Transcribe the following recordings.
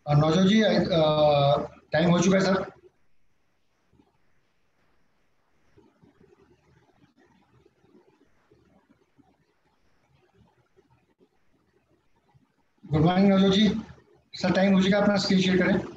नौजो जी, time हो चुका है सर। गुड मॉर्निंग नौजो जी। सर टाइम हो चुका है, अपना स्क्रीन शेयर करें।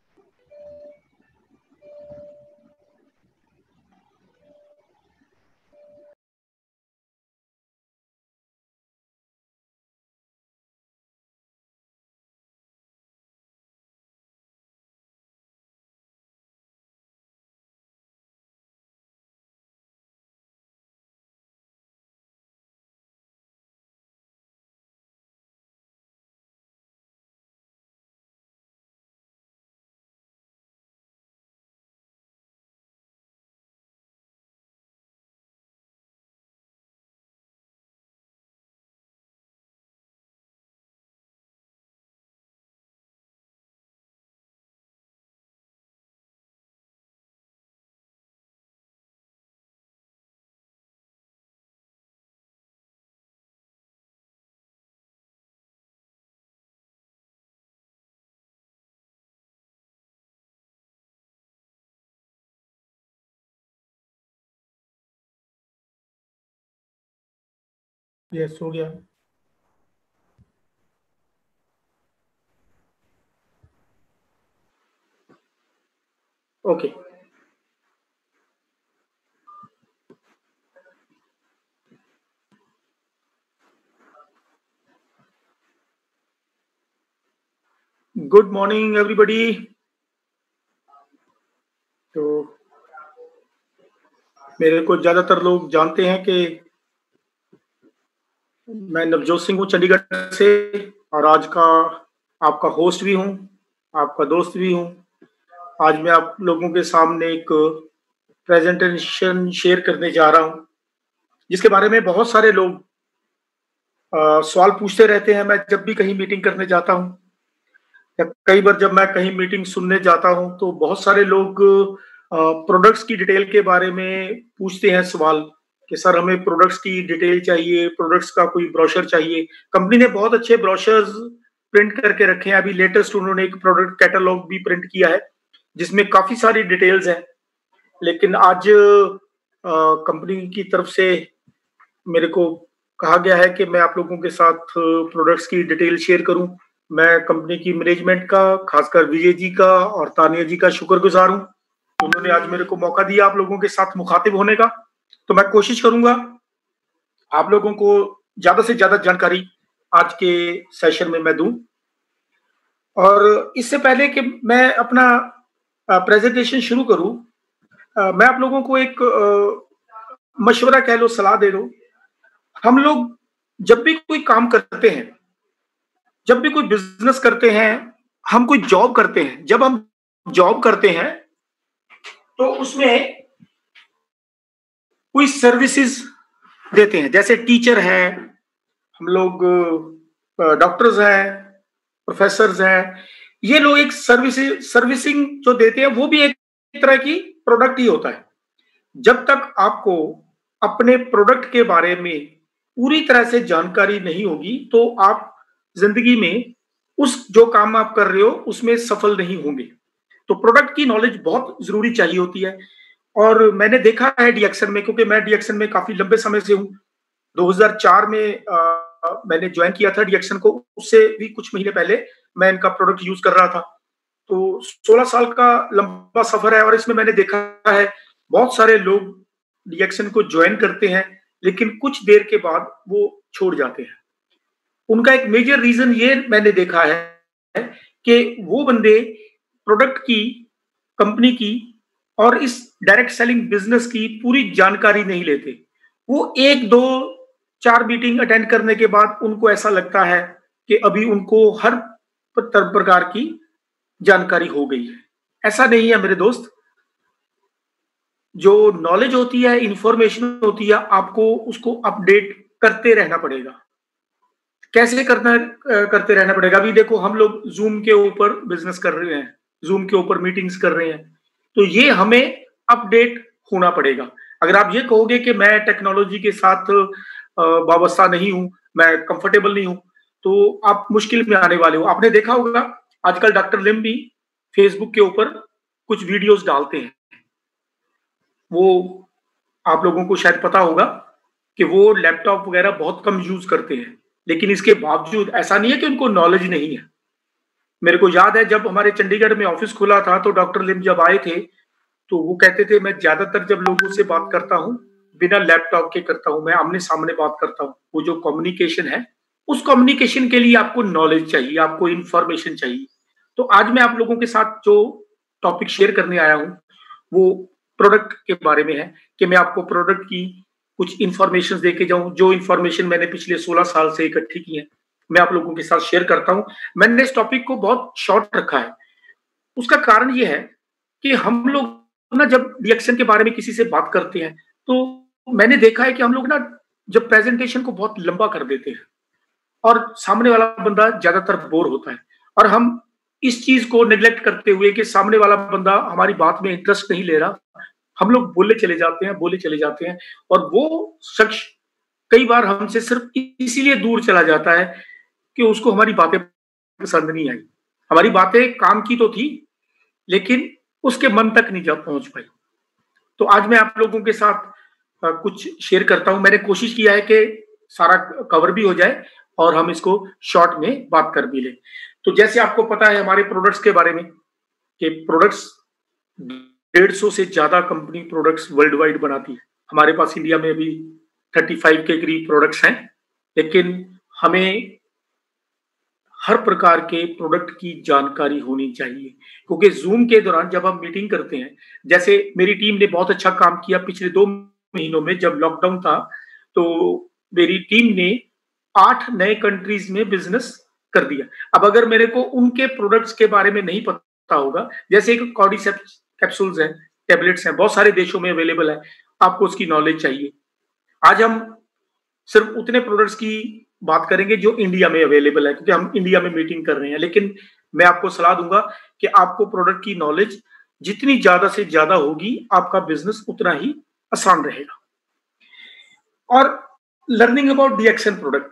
यस, हो गया। ओके। Good morning everybody. तो मेरे को ज्यादातर लोग जानते हैं कि मैं नवजोत सिंह हूँ चंडीगढ़ से, और आज का आपका होस्ट भी हूँ, आपका दोस्त भी हूँ। आज मैं आप लोगों के सामने एक प्रेजेंटेशन शेयर करने जा रहा हूँ, जिसके बारे में बहुत सारे लोग सवाल पूछते रहते हैं। मैं जब भी कहीं मीटिंग करने जाता हूँ या कई बार जब मैं कहीं मीटिंग सुनने जाता हूँ, तो बहुत सारे लोग प्रोडक्ट्स की डिटेल के बारे में पूछते हैं सवाल कि सर हमें प्रोडक्ट्स की डिटेल चाहिए, प्रोडक्ट्स का कोई ब्रोशर चाहिए। कंपनी ने बहुत अच्छे ब्रोशर्स प्रिंट करके रखे हैं। अभी लेटेस्ट उन्होंने एक प्रोडक्ट कैटलॉग भी प्रिंट किया है, जिसमें काफी सारी डिटेल्स हैं। लेकिन आज कंपनी की तरफ से मेरे को कहा गया है कि मैं आप लोगों के साथ प्रोडक्ट्स की डिटेल शेयर करूं। मैं कंपनी की मैनेजमेंट का, खासकर विजय जी का और तानिया जी का शुक्रगुजार हूं। उन्होंने आज मेरे को मौका दिया आप लोगों के साथ मुखातिब होने का। तो मैं कोशिश करूंगा आप लोगों को ज्यादा से ज्यादा जानकारी आज के सेशन में मैं दूं। और इससे पहले कि मैं अपना प्रेजेंटेशन शुरू करूं, मैं आप लोगों को एक मशवरा कह लो, सलाह दे दो। हम लोग जब भी कोई काम करते हैं, जब भी कोई बिजनेस करते हैं, हम कोई जॉब करते हैं, जब हम जॉब करते हैं तो उसमें कोई सर्विसेज देते हैं। जैसे टीचर है, हम लोग डॉक्टर्स हैं, प्रोफेसर्स हैं। ये लोग एक सर्विसिंग जो देते हैं, वो भी एक तरह की प्रोडक्ट ही होता है। जब तक आपको अपने प्रोडक्ट के बारे में पूरी तरह से जानकारी नहीं होगी, तो आप जिंदगी में उस जो काम आप कर रहे हो उसमें सफल नहीं होंगे। तो प्रोडक्ट की नॉलेज बहुत जरूरी चाहिए होती है। और मैंने देखा है डीएक्सन में, क्योंकि मैं डीएक्सन में काफी लंबे समय से हूँ। 2004 में मैंने ज्वाइन किया था डीएक्सन को। उससे भी कुछ महीने पहले मैं इनका प्रोडक्ट यूज कर रहा था। तो 16 साल का लंबा सफर है, और इसमें मैंने देखा है बहुत सारे लोग डीएक्सन को ज्वाइन करते हैं, लेकिन कुछ देर के बाद वो छोड़ जाते हैं। उनका एक मेजर रीजन ये मैंने देखा है कि वो बंदे प्रोडक्ट की, कंपनी की और इस डायरेक्ट सेलिंग बिजनेस की पूरी जानकारी नहीं लेते। वो एक दो चार मीटिंग अटेंड करने के बाद उनको ऐसा लगता है कि अभी उनको हर प्रकार की जानकारी हो गई है। ऐसा नहीं है मेरे दोस्त। जो नॉलेज होती है, इंफॉर्मेशन होती है, आपको उसको अपडेट करते रहना पड़ेगा। कैसे करते रहना पड़ेगा? अभी देखो, हम लोग जूम के ऊपर बिजनेस कर रहे हैं, जूम के ऊपर मीटिंग्स कर रहे हैं, तो ये हमें अपडेट होना पड़ेगा। अगर आप ये कहोगे कि मैं टेक्नोलॉजी के साथ वाबस्ता नहीं हूं, मैं कंफर्टेबल नहीं हूं, तो आप मुश्किल में आने वाले हो। आपने देखा होगा आजकल डॉक्टर लिम भी फेसबुक के ऊपर कुछ वीडियोस डालते हैं। वो आप लोगों को शायद पता होगा कि वो लैपटॉप वगैरह बहुत कम यूज करते हैं, लेकिन इसके बावजूद ऐसा नहीं है कि उनको नॉलेज नहीं है। मेरे को याद है जब हमारे चंडीगढ़ में ऑफिस खुला था तो डॉक्टर लिम जब आए थे तो वो कहते थे मैं ज्यादातर जब लोगों से बात करता हूँ बिना लैपटॉप के करता हूँ, मैं आमने सामने बात करता हूँ। वो जो कम्युनिकेशन है, उस कम्युनिकेशन के लिए आपको नॉलेज चाहिए, आपको इंफॉर्मेशन चाहिए। तो आज मैं आप लोगों के साथ जो टॉपिक शेयर करने आया हूँ वो प्रोडक्ट के बारे में है कि मैं आपको प्रोडक्ट की कुछ इंफॉर्मेशन देके जाऊं। जो इंफॉर्मेशन मैंने पिछले 16 साल से इकट्ठी की है मैं आप लोगों के साथ शेयर करता हूं। मैंने इस टॉपिक को बहुत शॉर्ट रखा है। उसका कारण ये है कि हम लोग ना जब रिएक्शन के बारे में किसी से बात करते हैं तो मैंने देखा है कि हम लोग ना जब प्रेजेंटेशन को बहुत लंबा कर देते हैं और सामने वाला बंदा ज्यादातर बोर होता है, और हम इस चीज को निगलेक्ट करते हुए कि सामने वाला बंदा हमारी बात में इंटरेस्ट नहीं ले रहा, हम लोग बोले चले जाते हैं, बोले चले जाते हैं, और वो शख्स कई बार हमसे सिर्फ इसीलिए दूर चला जाता है कि उसको हमारी बातें पसंद नहीं आई। हमारी बातें काम की तो थी लेकिन उसके मन तक नहीं जा पहुंच पाई। तो आज मैं आप लोगों के साथ कुछ शेयर करता हूं। मैंने कोशिश किया है कि सारा कवर भी हो जाए और हम इसको शॉर्ट में बात कर भी लें। तो जैसे आपको पता है हमारे प्रोडक्ट्स के बारे में कि प्रोडक्ट्स 150 से ज्यादा कंपनी प्रोडक्ट्स वर्ल्ड वाइड बनाती है। हमारे पास इंडिया में अभी 35 के करीब प्रोडक्ट्स हैं, लेकिन हमें हर प्रकार के प्रोडक्ट की जानकारी होनी चाहिए, क्योंकि जूम के दौरान जब हम मीटिंग करते हैं, जैसे मेरी टीम ने बहुत अच्छा काम किया पिछले 2 महीनों में जब लॉकडाउन था, तो मेरी टीम ने 8 नए कंट्रीज में बिजनेस कर दिया। अब अगर मेरे को उनके प्रोडक्ट्स के बारे में नहीं पता होगा, जैसे एक कॉर्डिसेप्स कैप्सूल्स हैं, टैबलेट्स हैं, बहुत सारे देशों में अवेलेबल है, आपको उसकी नॉलेज चाहिए। आज हम सिर्फ उतने प्रोडक्ट्स की बात करेंगे जो इंडिया में अवेलेबल है, क्योंकि हम इंडिया में मीटिंग कर रहे हैं। लेकिन मैं आपको सलाह दूंगा कि आपको प्रोडक्ट की नॉलेज जितनी ज्यादा से ज्यादा होगी, आपका बिजनेस उतना ही आसान रहेगा। और learning about DXN product,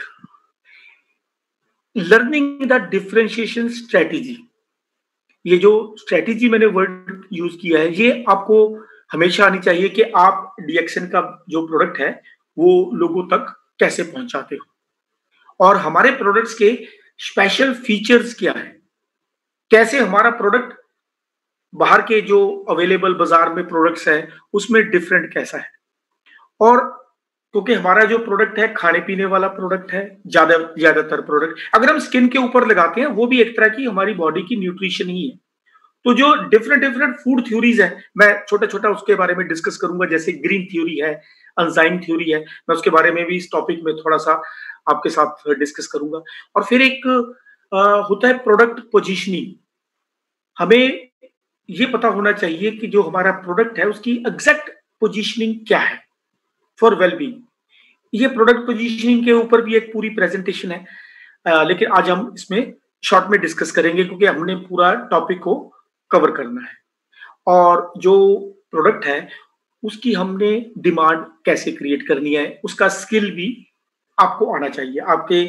learning the differentiation strategy, ये जो स्ट्रेटेजी मैंने वर्ड यूज किया है, ये आपको हमेशा आनी चाहिए कि आप डीएक्सएन का जो प्रोडक्ट है वो लोगों तक कैसे पहुंचाते हो, और हमारे प्रोडक्ट्स के स्पेशल फीचर्स क्या है, कैसे हमारा प्रोडक्ट बाहर के जो अवेलेबल बाजार में प्रोडक्ट्स हैं उसमें डिफरेंट कैसा है। और क्योंकि हमारा जो प्रोडक्ट है खाने पीने वाला प्रोडक्ट है, ज्यादातर प्रोडक्ट अगर हम स्किन के ऊपर लगाते हैं वो भी एक तरह की हमारी बॉडी की न्यूट्रिशन ही है। तो जो डिफरेंट फूड थ्योरीज है, मैं छोटा छोटा उसके बारे में डिस्कस करूंगा। जैसे ग्रीन थ्योरी है, एंजाइम थ्योरी है, मैं उसके बारे में भी इस टॉपिक में थोड़ा सा आपके साथ डिस्कस करूंगा। और फिर एक होता है प्रोडक्ट पोजीशनिंग। हमें ये पता होना चाहिए कि जो हमारा प्रोडक्ट है उसकी एग्जैक्ट पोजीशनिंग क्या है फॉर वेलबींग। ये प्रोडक्ट पोजीशनिंग के ऊपर भी एक पूरी प्रेजेंटेशन है, लेकिन आज हम इसमें शॉर्ट में डिस्कस करेंगे क्योंकि हमने पूरा टॉपिक को कवर करना है। और जो प्रोडक्ट है उसकी हमने डिमांड कैसे क्रिएट करनी है, उसका स्किल भी आपको आना चाहिए। आपके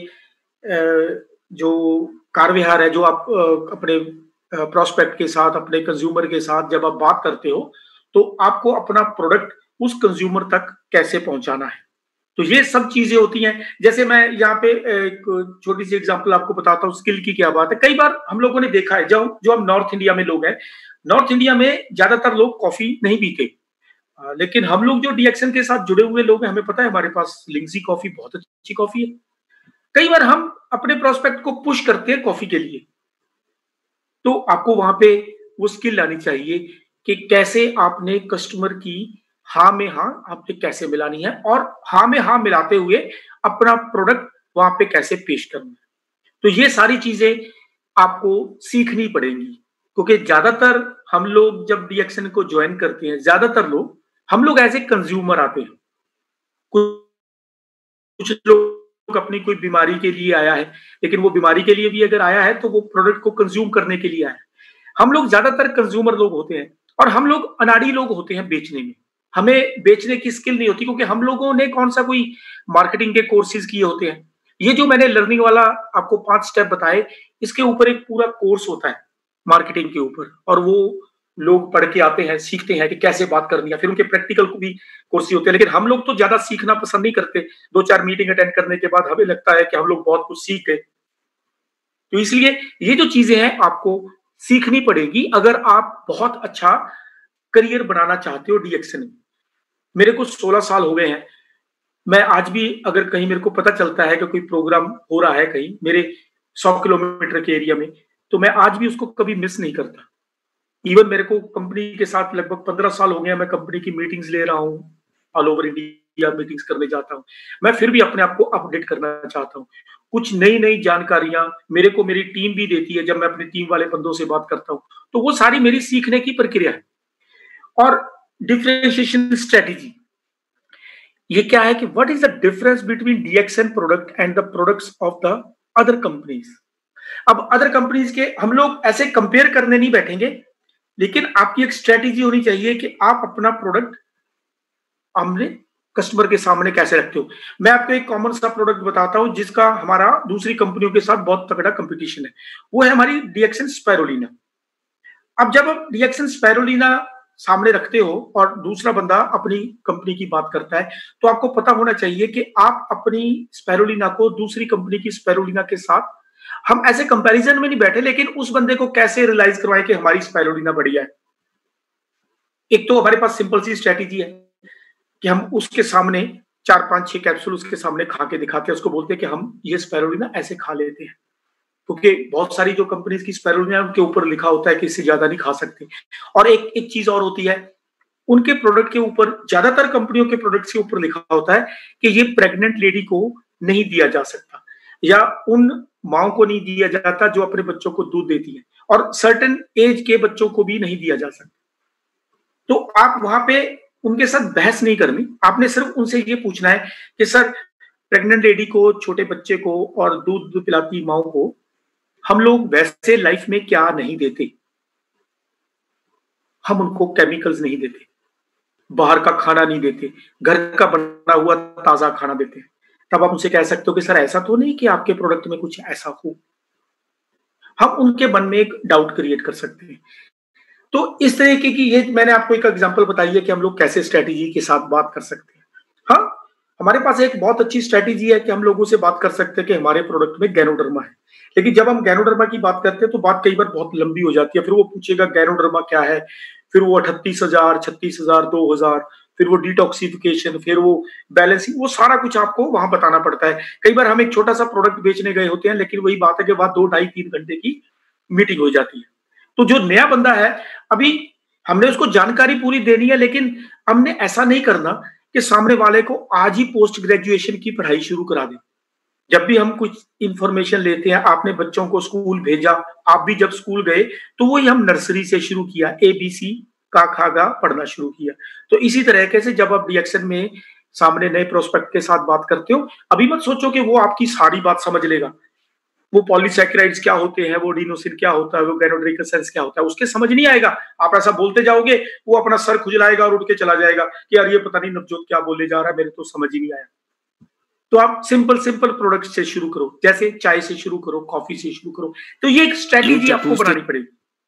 जो कार व्यवहार है, जो आप अपने प्रोस्पेक्ट के साथ, अपने कंज्यूमर के साथ जब आप बात करते हो, तो आपको अपना प्रोडक्ट उस कंज्यूमर तक कैसे पहुंचाना है। तो ये सब चीजें होती हैं। जैसे मैं यहाँ पे एक छोटी सी एग्जांपल आपको बताता हूँ, स्किल की क्या बात है। कई बार हम लोगों ने देखा है, जो हम नॉर्थ इंडिया में लोग हैं, नॉर्थ इंडिया में ज्यादातर लोग कॉफी नहीं पीते, लेकिन हम लोग जो डीएक्सएन के साथ जुड़े हुए लोग हैं, हमें पता है हमारे पास लिंगजी कॉफी बहुत अच्छी कॉफी है। कई बार हम अपने प्रोस्पेक्ट को पुश करते हैं कॉफी के लिए, तो आपको वहां पे वो स्किल लानी चाहिए कि कैसे आपने कस्टमर की हाँ में हाँ आपने कैसे मिलानी है, और हाँ में हाँ मिलाते हुए अपना प्रोडक्ट वहां पे कैसे पेश करना है। तो ये सारी चीजें आपको सीखनी पड़ेंगी, क्योंकि ज्यादातर हम लोग जब डीएक्सएन को ज्वाइन करते हैं, ज्यादातर लोग हम लोग एज ए कंज्यूमर आते हैं। कुछ लोग अपनी कोई बीमारी के लिए आया है, लेकिन वो बीमारी के लिए भी अगर आया है तो वो प्रोडक्ट को कंज्यूम करने के लिए आया है। हम लोग ज्यादातर कंज्यूमर लोग होते हैं, और हम लोग अनाड़ी लोग होते हैं बेचने में। हमें बेचने की स्किल नहीं होती, क्योंकि हम लोगों ने कौन सा कोई मार्केटिंग के कोर्सेज किए होते हैं। ये जो मैंने लर्निंग वाला आपको 5 स्टेप बताए, इसके ऊपर एक पूरा कोर्स होता है मार्केटिंग के ऊपर, और वो लोग पढ़ के आते हैं, सीखते हैं कि कैसे बात करनी है, फिर उनके प्रैक्टिकल को भी कोर्स ही होते हैं। लेकिन हम लोग तो ज्यादा सीखना पसंद नहीं करते। 2-4 मीटिंग अटेंड करने के बाद हमें लगता है कि हम लोग बहुत कुछ सीख गए। तो इसलिए ये जो चीजें हैं आपको सीखनी पड़ेगी अगर आप बहुत अच्छा करियर बनाना चाहते हो डीएक्शन में। मेरे को 16 साल हो गए हैं। मैं आज भी अगर कहीं मेरे को पता चलता है कि कोई प्रोग्राम हो रहा है कहीं मेरे 100 किलोमीटर के एरिया में, तो मैं आज भी उसको कभी मिस नहीं करता। इवन मेरे को कंपनी के साथ लगभग 15 साल हो गए हैं, मैं कंपनी की मीटिंग्स ले रहा हूँ, ऑल ओवर इंडिया मीटिंग्स करने जाता हूँ। मैं फिर भी अपने आप को अपडेट करना चाहता हूँ। कुछ नई-नई जानकारियाँ मेरे को मेरी टीम भी देती है, जब मैं अपनी टीम वाले बंदों से बात करता हूँ, तो वो सारी मेरी सीखने की प्रक्रिया है। और डिफरेंशिएशन स्ट्रेटजी, ये क्या है कि what is the difference between DXN product and the products of the other companies. अब अदर कंपनीज के हम लोग ऐसे कंपेयर करने नहीं बैठेंगे, लेकिन आपकी एक स्ट्रेटेजी होनी चाहिए कि आप अपना प्रोडक्ट हमने कस्टमर के सामने कैसे रखते हो। मैं आपको एक कॉमन सा प्रोडक्ट बताता हूं जिसका हमारा दूसरी कंपनियों के साथ बहुत तगड़ा कंपटीशन है, वो है हमारी डीएक्सन स्पाइरुलिना। अब जब आप डीएक्सन स्पाइरुलिना सामने रखते हो और दूसरा बंदा अपनी कंपनी की बात करता है, तो आपको पता होना चाहिए कि आप अपनी स्पाइरुलिना को दूसरी कंपनी की स्पाइरुलिना के साथ, हम ऐसे कंपैरिजन में नहीं बैठे, लेकिन उस बंदे को कैसे रियलाइज करवाएं कि हमारी स्पाइरुलिना बढ़िया है। एक तो हमारे पास सिंपल सी स्ट्रेटेजी है कि हम उसके सामने 4-5-6 कैप्सूल उसके सामने खा के दिखाते हैं, उसको बोलते हैं कि हम ये स्पाइरुलिना ऐसे खा लेते हैं, क्योंकि बहुत सारी जो कंपनीज की स्पाइरुलिना उनके ऊपर लिखा होता है कि इससे ज्यादा नहीं खा सकते। और एक चीज और होती है, उनके प्रोडक्ट के ऊपर, ज्यादातर कंपनियों के प्रोडक्ट के ऊपर लिखा होता है कि ये प्रेग्नेंट लेडी को नहीं दिया जा सकता, या उन माओ को नहीं दिया जाता जो अपने बच्चों को दूध देती है, और सर्टेन एज के बच्चों को भी नहीं दिया जा सकता। तो आप वहां पे उनके साथ बहस नहीं करनी, आपने सिर्फ उनसे ये पूछना है कि सर, प्रेग्नेंट लेडी को, छोटे बच्चे को और दूध पिलाती माओ को हम लोग वैसे लाइफ में क्या नहीं देते? हम उनको केमिकल्स नहीं देते, बाहर का खाना नहीं देते, घर का बना हुआ ताजा खाना देते हैं। तब आप उनसे कह सकते हो कि सर ऐसा तो नहीं कि आपके प्रोडक्ट में कुछ ऐसा हो। हम उनके मन में एक डाउट क्रिएट कर सकते हैं। तो इस तरीके की, ये मैंने आपको एक एग्जांपल बताई है कि हम लोग कैसे स्ट्रेटेजी के साथ बात कर सकते हैं। हाँ, हमारे पास एक बहुत अच्छी स्ट्रेटेजी है कि हम लोगों से बात कर सकते हैं कि हमारे प्रोडक्ट में गैनोडर्मा है। लेकिन जब हम गैनोडर्मा की बात करते हैं तो बात कई बार बहुत लंबी हो जाती है। फिर वो पूछेगा गैनोडर्मा क्या है, फिर वो 38,000, 36,000, 2,000, फिर वो डिटॉक्सिफिकेशन, फिर वो बैलेंसिंग, वो सारा कुछ आपको वहां बताना पड़ता है। कई बार हम एक छोटा सा प्रोडक्ट बेचने गए होते हैं, लेकिन वही बात है कि वहां 2, 2.5, 3 घंटे की मीटिंग हो जाती है। तो जो नया बंदा है, अभी हमने उसको जानकारी पूरी देनी है, लेकिन हमने ऐसा नहीं करना कि सामने वाले को आज ही पोस्ट ग्रेजुएशन की पढ़ाई शुरू करा दें। जब भी हम कुछ इंफॉर्मेशन लेते हैं, आपने बच्चों को स्कूल भेजा, आप भी जब स्कूल गए, तो वही हम नर्सरी से शुरू किया, ABC का खा गा पढ़ना शुरू किया। तो इसी तरीके से जब आप डीएक्शन में सामने नए प्रोस्पेक्ट के साथ बात करते हो, अभी मत सोचो कि वो आपकी सारी बात समझ लेगा। वो पॉलीसैकेराइड्स क्या होते हैं, वो डिनोसिन क्या होता है, वो गैनोड्रिकसेंस क्या होता है, उसके समझ नहीं आएगा। आप ऐसा बोलते जाओगे, वो अपना सर खुजलाएगा और उठ के चला जाएगा कि यार ये पता नहीं नवजोत क्या बोले जा रहा है, मेरे तो समझ ही नहीं आया। तो आप सिंपल प्रोडक्ट से शुरू करो, जैसे चाय से शुरू करो, कॉफी से शुरू करो। तो ये एक स्ट्रेटेजी आपको बनानी पड़ेगी।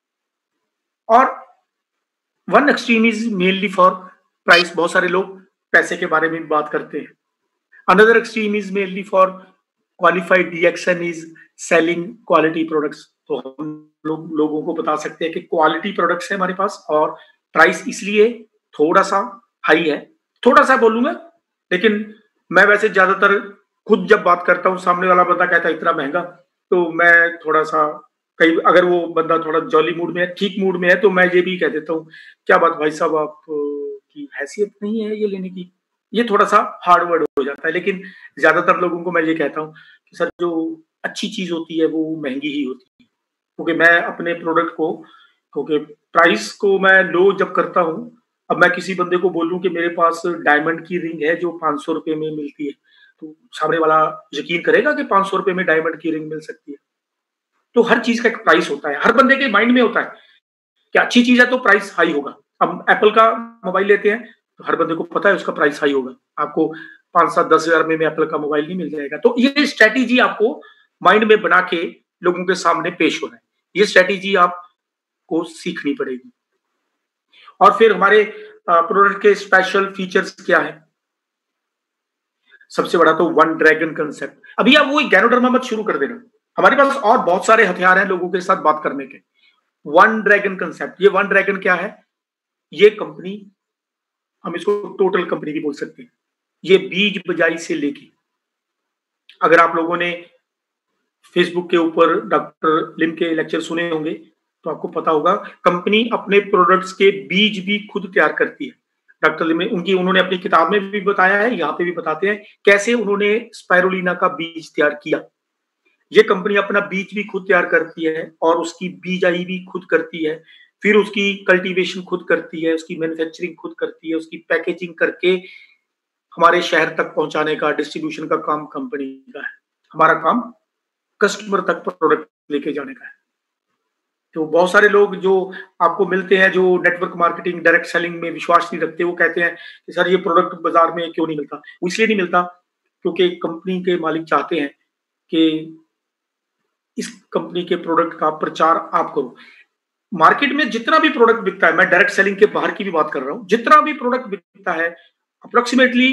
और one extreme is mainly for price, बहुत सारे लोग पैसे के बारे में बात करते हैं। Another extreme is mainly for qualified DXN is selling quality products. तो हम लोगों को बता सकते हैं कि क्वालिटी प्रोडक्ट्स है हमारे पास, और प्राइस इसलिए थोड़ा सा हाई है। थोड़ा सा बोलूंगा, लेकिन मैं वैसे ज्यादातर खुद जब बात करता हूँ, सामने वाला बंदा कहता है इतना महंगा, तो मैं थोड़ा सा, कई अगर वो बंदा थोड़ा जॉली मूड में है, ठीक मूड में है, तो मैं ये भी कह देता हूँ, क्या बात भाई साहब, आप की हैसियत नहीं है ये लेने की। ये थोड़ा सा हार्ड वर्ड हो जाता है, लेकिन ज्यादातर लोगों को मैं ये कहता हूँ कि सर, जो अच्छी चीज होती है वो महंगी ही होती है। क्योंकि मैं अपने प्रोडक्ट को, क्योंकि प्राइस को मैं लो जब करता हूँ, अब मैं किसी बंदे को बोलूं कि मेरे पास डायमंड की रिंग है जो 500 रुपए में मिलती है, तो सामने वाला यकीन करेगा कि 500 रुपए में डायमंड की रिंग मिल सकती है? तो हर चीज का एक प्राइस होता है, हर बंदे के माइंड में होता है कि अच्छी चीज है तो प्राइस हाई होगा। अब एप्पल का मोबाइल लेते हैं तो हर बंदे को पता है उसका प्राइस हाई होगा। आपको 5-7-10 हजार में एप्पल का मोबाइल नहीं मिल जाएगा। तो ये स्ट्रेटेजी आपको माइंड में बना के लोगों के सामने पेश होना है। ये स्ट्रेटेजी आपको सीखनी पड़ेगी। और फिर हमारे प्रोडक्ट के स्पेशल फीचर्स क्या है? सबसे बड़ा तो वन ड्रैगन कंसेप्ट। अभी आप वो गैनोडर्मा मत शुरू कर देना, हमारे पास और बहुत सारे हथियार हैं लोगों के साथ बात करने के। वन ड्रैगन कंसेप्ट, ये वन ड्रैगन क्या है? ये कंपनी, हम इसको टोटल कंपनी भी बोल सकते हैं। ये बीज बजाई से लेके, अगर आप लोगों ने फेसबुक के ऊपर डॉक्टर लिम के लेक्चर सुने होंगे तो आपको पता होगा, कंपनी अपने प्रोडक्ट्स के बीज भी खुद तैयार करती है। डॉक्टर लिम उन्होंने अपनी किताब में भी बताया है, यहाँ पे भी बताते हैं कैसे उन्होंने स्पाइरुलिना का बीज तैयार किया। ये कंपनी अपना बीज भी खुद तैयार करती है और उसकी बीजाई भी खुद करती है, फिर उसकी कल्टीवेशन खुद करती है, उसकी मैन्युफैक्चरिंग खुद करती है, उसकी पैकेजिंग करके हमारे शहर तक पहुंचाने का, डिस्ट्रीब्यूशन का काम कंपनी का है। हमारा काम कस्टमर तक प्रोडक्ट लेके जाने का है। तो बहुत सारे लोग जो आपको मिलते हैं जो नेटवर्क मार्केटिंग, डायरेक्ट सेलिंग में विश्वास नहीं रखते, वो कहते हैं कि सर ये प्रोडक्ट बाजार में क्यों नहीं मिलता? वो इसलिए नहीं मिलता क्योंकि कंपनी के मालिक चाहते हैं कि इस कंपनी के प्रोडक्ट का प्रचार आप करो। मार्केट में जितना भी प्रोडक्ट बिकता है, मैं डायरेक्ट सेलिंग के बाहर की भी बात कर रहा हूं, जितना भी प्रोडक्ट बिकता है अप्रोक्सीमेटली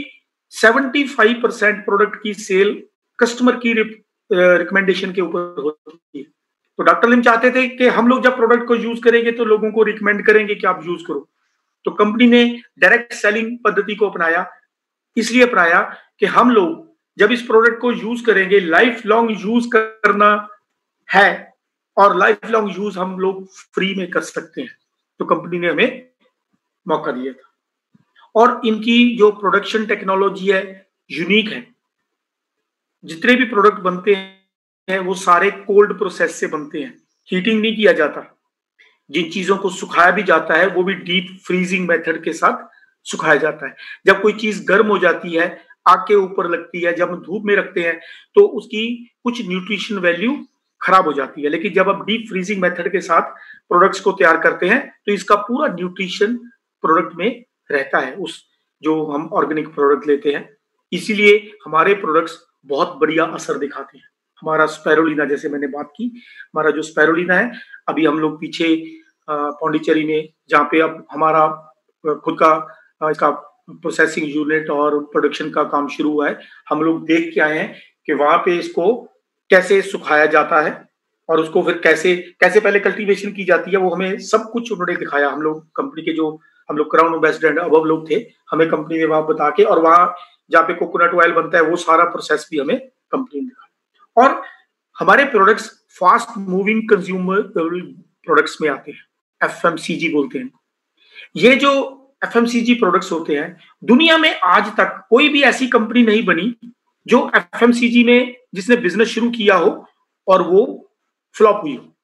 75% प्रोडक्ट की सेल कस्टमर की रिकमेंडेशन के ऊपर होती है। तो डॉक्टर लिम चाहते थे कि हम लोग जब प्रोडक्ट को यूज करेंगे तो लोगों को रिकमेंड करेंगे कि आप यूज करो। तो कंपनी ने डायरेक्ट सेलिंग पद्धति को अपनाया, इसलिए अपनाया कि हम लोग जब इस प्रोडक्ट को यूज करेंगे, लाइफ लॉन्ग यूज करना है और लाइफ लॉन्ग यूज हम लोग फ्री में कर सकते हैं। तो कंपनी ने हमें मौका दिया था। और इनकी जो प्रोडक्शन टेक्नोलॉजी है यूनिक है। जितने भी प्रोडक्ट बनते हैं वो सारे कोल्ड प्रोसेस से बनते हैं, हीटिंग नहीं किया जाता। जिन चीजों को सुखाया भी जाता है वो भी डीप फ्रीजिंग मेथड के साथ सुखाया जाता है। जब कोई चीज गर्म हो जाती है, आग के ऊपर लगती है, जब हम धूप में रखते हैं तो उसकी कुछ न्यूट्रिशन वैल्यू खराब हो जाती है। लेकिन जब आप डीप फ्रीजिंग मेथड के साथ प्रोडक्ट्स को तैयार करते हैं तो इसका पूरा न्यूट्रिशन प्रोडक्ट में रहता है, उस जो हम ऑर्गेनिक प्रोडक्ट लेते हैं। इसीलिए हमारे प्रोडक्ट्स बहुत बढ़िया असर दिखाते हैं। हमारा स्पाइरुलिना, जैसे मैंने बात की, हमारा जो स्पाइरुलिना है, अभी हम लोग पीछे पौंडीचेरी में, जहाँ पे अब हमारा खुद का इसका प्रोसेसिंग यूनिट और प्रोडक्शन का काम शुरू हुआ है, हम लोग देख के आए हैं कि वहां पे इसको कैसे सुखाया जाता है और उसको फिर कैसे कैसे पहले कल्टीवेशन की जाती है, वो हमें सब कुछ उन्होंने दिखाया। हम लोग कंपनी के जो हम लोग क्राउन एम्बेसडर अबव लोग थे, हमें कंपनी में वहां बता के, और वहां जहाँ पे कोकोनट ऑयल बनता है वो सारा प्रोसेस भी हमें कंपनी ने दिखाया। और हमारे products fast moving consumer products में आते हैं, एफएमसीजी बोलते हैं। ये जो एफएमसीजी प्रोडक्ट्स होते हैं, दुनिया में आज तक कोई भी ऐसी कंपनी नहीं बनी जो एफएमसीजी में जिसने बिजनेस शुरू किया हो और वो फ्लॉप हुई हो।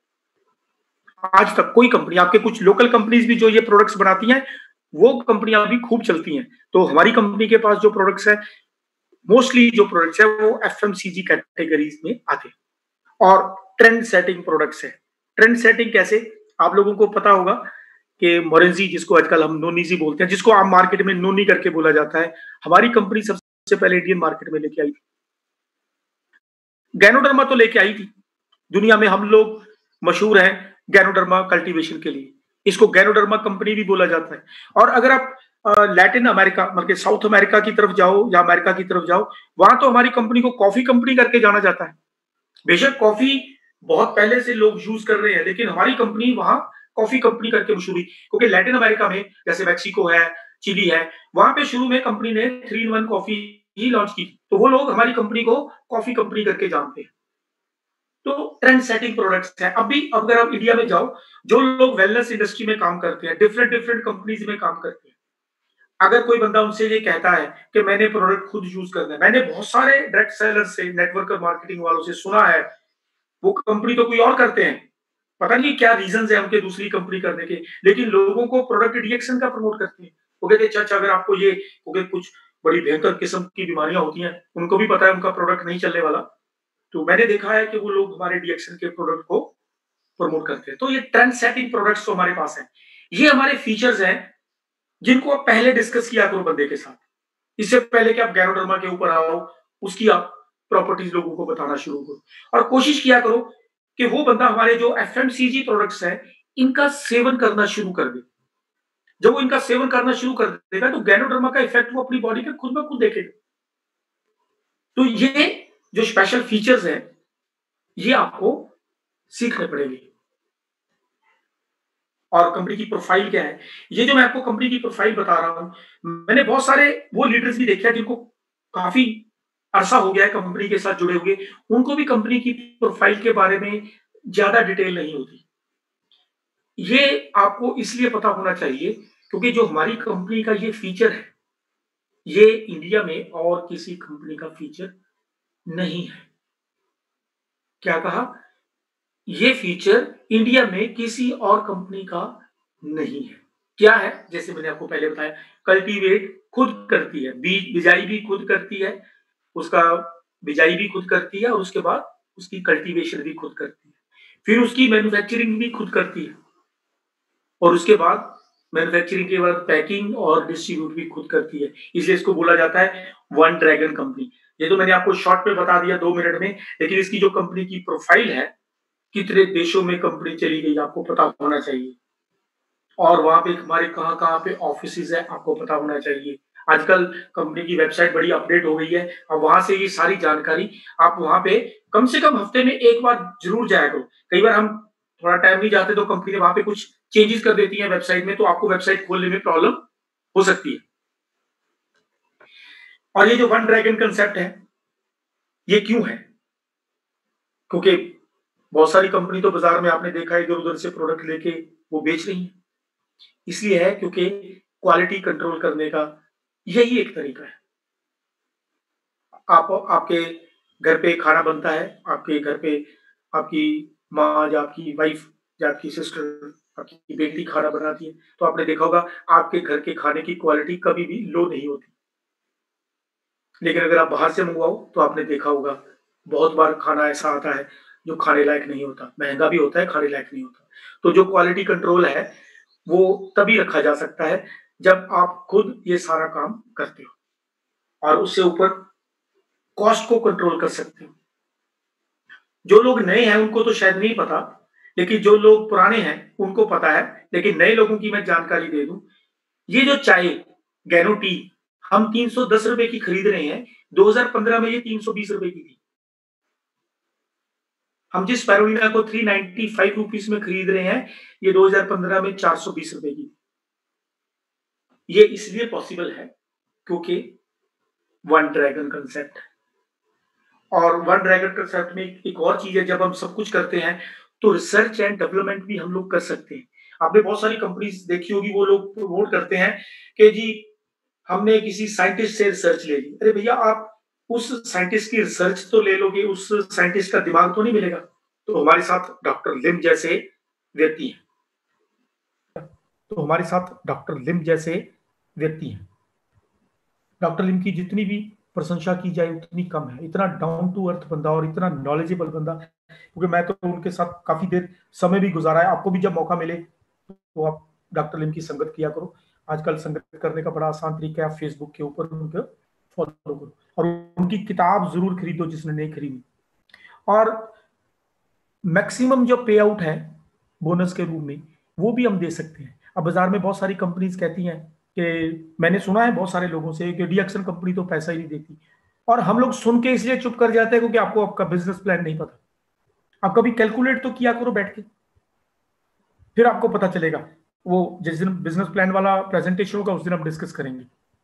आज तक कोई कंपनी, आपके कुछ लोकल कंपनीज भी जो ये प्रोडक्ट्स बनाती हैं वो कंपनियां भी खूब चलती हैं। तो हमारी कंपनी के पास जो प्रोडक्ट्स है, मोस्टली जो प्रोडक्ट्स है वो एफएमसीजी कैटेगरीज में आते हैं। और ट्रेंड सेटिंग प्रोडक्ट्स है। ट्रेंड सेटिंग कैसे? आप लोगों को पता होगा कि मोरेंजी, जिसको आजकल हम नोनीजी बोलते हैं, जिसको आम मार्केट में नोनी करके बोला जाता है, हमारी कंपनी सबसे पहले इंडियन मार्केट में लेके आई थी। गैनोडर्मा तो लेके आई थी, दुनिया में हम लोग मशहूर हैं गैनोडर्मा कल्टीवेशन के लिए, इसको गैनोडर्मा कंपनी भी बोला जाता है। और अगर आप लैटिन अमेरिका, मतलब साउथ अमेरिका की तरफ जाओ या अमेरिका की तरफ जाओ, वहां तो हमारी कंपनी को कॉफी कंपनी करके जाना जाता है। बेशक कॉफी बहुत पहले से लोग यूज कर रहे हैं, लेकिन हमारी कंपनी वहां कॉफी कंपनी करके मशहूर हुई, क्योंकि लैटिन अमेरिका में जैसे मैक्सिको है, चिली है, वहां पे शुरू में कंपनी ने 3-in-1 कॉफी ही लॉन्च की, तो वो लोग हमारी कंपनी को कॉफी कंपनी करके जानते हैं। तो ट्रेंड सेटिंग प्रोडक्ट्स है। अभी अगर आप इंडिया में जाओ, जो लोग वेलनेस इंडस्ट्री में काम करते हैं, डिफरेंट डिफरेंट कंपनीज में काम करते हैं, अगर कोई बंदा उनसे ये कहता है कि मैंने प्रोडक्ट खुद यूज करना है, मैंने बहुत सारे डायरेक्ट सेलर से, नेटवर्क मार्केटिंग वालों से सुना है, वो कंपनी तो कोई और करते हैं, पता नहीं क्या रीजन है उनके दूसरी कंपनी करने के, लेकिन लोगों को प्रोडक्ट रिएक्शन का प्रमोट करते हैं। वो कहते हैं अच्छा अगर आपको ये कुछ बड़ी भयंकर किस्म की बीमारियां होती हैं, उनको भी पता है उनका प्रोडक्ट नहीं चलने वाला, तो मैंने देखा है कि वो लोग हमारे रिएक्शन के प्रोडक्ट को प्रमोट करते हैं। तो ये ट्रेंड सेटिंग प्रोडक्ट्स तो हमारे पास है। ये हमारे फीचर्स हैं जिनको आप पहले डिस्कस किया करो बंदे के साथ। इससे पहले कि आप गैनोडर्मा के ऊपर आओ, उसकी आप प्रॉपर्टीज लोगों को बताना शुरू करो और कोशिश किया करो कि वो बंदा हमारे जो एफएमसीजी प्रोडक्ट्स हैं, इनका सेवन करना शुरू कर दे। जब वो इनका सेवन करना शुरू कर देगा तो गैनोडर्मा का इफेक्ट वो अपनी बॉडी पे खुद ब खुद देखेगा। तो ये जो स्पेशल फीचर्स हैं, ये आपको सीखने पड़ेंगे। और कंपनी की प्रोफाइल क्या है, ये जो मैं आपको कंपनी की प्रोफाइल बता रहा हूं, मैंने बहुत सारे वो लीडर्स भी देखे हैं जिनको काफी अरसा हो गया है कंपनी के साथ जुड़े हुए, उनको भी कंपनी की प्रोफाइल के बारे में ज्यादा डिटेल नहीं होती। ये आपको इसलिए पता होना चाहिए क्योंकि जो हमारी कंपनी का ये फीचर है, ये इंडिया में और किसी कंपनी का फीचर नहीं है। क्या कहा? ये फीचर इंडिया में किसी और कंपनी का नहीं है। क्या है? जैसे मैंने आपको पहले बताया, कल्टीवेट खुद करती है, बीज बिजाई भी खुद करती है, उसका बिजाई भी खुद करती है और उसके बाद उसकी कल्टीवेशन भी खुद करती है, फिर उसकी मैन्युफैक्चरिंग भी खुद करती है और उसके बाद मैन्युफैक्चरिंग के बाद पैकिंग और डिस्ट्रीब्यूट भी खुद करती है। इसलिए इसको बोला जाता है वन ड्रैगन कंपनी। ये तो मैंने आपको शॉर्ट में बता दिया 2 मिनट में, लेकिन इसकी जो कंपनी की प्रोफाइल है, कितने देशों में कंपनी चली गई आपको पता होना चाहिए और वहां पे हमारे कहां-कहां पे ऑफिसेज है आपको पता होना चाहिए। आजकल कंपनी की वेबसाइट बड़ी अपडेट हो गई है, अब वहां से ये सारी जानकारी आप वहां पे कम से कम हफ्ते में एक बार जरूर जाया करो। कई बार हम थोड़ा टाइम नहीं जाते तो कंपनी वहां पे कुछ चेंजेस कर देती है वेबसाइट में, तो आपको वेबसाइट खोलने में प्रॉब्लम हो सकती है। और ये जो वन ड्रैगन कंसेप्ट है, ये क्यों है? क्योंकि बहुत सारी कंपनी तो बाजार में आपने देखा है इधर उधर से प्रोडक्ट लेके वो बेच रही है। इसलिए है क्योंकि क्वालिटी कंट्रोल करने का यही एक तरीका है। आप आपके घर पे खाना बनता है, आपके घर पे आपकी माँ या आपकी वाइफ या आपकी सिस्टर, आपकी बेटी खाना बनाती है, तो आपने देखा होगा आपके घर के खाने की क्वालिटी कभी भी लो नहीं होती। लेकिन अगर आप बाहर से मंगवाओ तो आपने देखा होगा बहुत बार खाना ऐसा आता है जो खाने लायक नहीं होता, महंगा भी होता है, खाने लायक नहीं होता। तो जो क्वालिटी कंट्रोल है वो तभी रखा जा सकता है जब आप खुद ये सारा काम करते हो और उससे ऊपर कॉस्ट को कंट्रोल कर सकते हो। जो लोग नए हैं उनको तो शायद नहीं पता, लेकिन जो लोग पुराने हैं उनको पता है। लेकिन नए लोगों की मैं जानकारी दे दूं, ये जो चाय गैनो टी हम 310 रुपए की खरीद रहे हैं, 2015 में ये 320 रुपए की थी। हम जिस स्पाइरुलिना को 395 रुपीस में खरीद रहे हैं, ये 2015 में 420 रुपए की। ये इसलिए पॉसिबल है क्योंकि वन ड्रैगन कंसेप्ट है। और वन ड्रैगन कंसेप्ट में एक और चीज है, जब हम सब कुछ करते हैं तो रिसर्च एंड डेवलपमेंट भी हम लोग कर सकते हैं। आपने बहुत सारी कंपनीज देखी होगी, वो लोग प्रमोट करते हैं कि जी हमने किसी साइंटिस्ट से रिसर्च ले ली। अरे भैया, आप उस साइंटिस्ट की रिसर्च तो ले लोगे, उस साइंटिस्ट का दिमाग तो नहीं मिलेगा। तो हमारे साथ डॉक्टर लिम जैसे व्यक्ति हैं, डॉक्टर लिम की जितनी भी प्रशंसा की जाए उतनी कम है। इतना डाउन टू अर्थ बंदा और इतना नॉलेजेबल बंदा, क्योंकि मैं तो उनके साथ काफी देर समय भी गुजारा है। आपको भी जब मौका मिले तो आप डॉक्टर लिम की संगत किया करो। आजकल संगत करने का बड़ा आसान तरीका है, आप फेसबुक के ऊपर उनको फॉलो करो और उनकी किताब जरूर खरीदो जिसने नहीं खरीदी। और मैक्सिमम जो पे आउट है बोनस के रूप में, वो भी हम दे सकते हैं। अब बाजार में बहुत सारी कंपनीज कहती हैं कि, मैंने सुना है बहुत सारे लोगों से कि डीएक्सन कंपनी तो पैसा ही नहीं देती, और हम लोग सुन के इसलिए चुप कर जाते हैं क्योंकि आपको आपका बिजनेस प्लान नहीं पता। आप कभी कैलकुलेट तो किया करो बैठ के, फिर आपको पता चलेगा। वो जिस दिन बिजनेस प्लान वाला प्रेजेंटेशन होगा उस दिन हम डिस्कस करेंगे।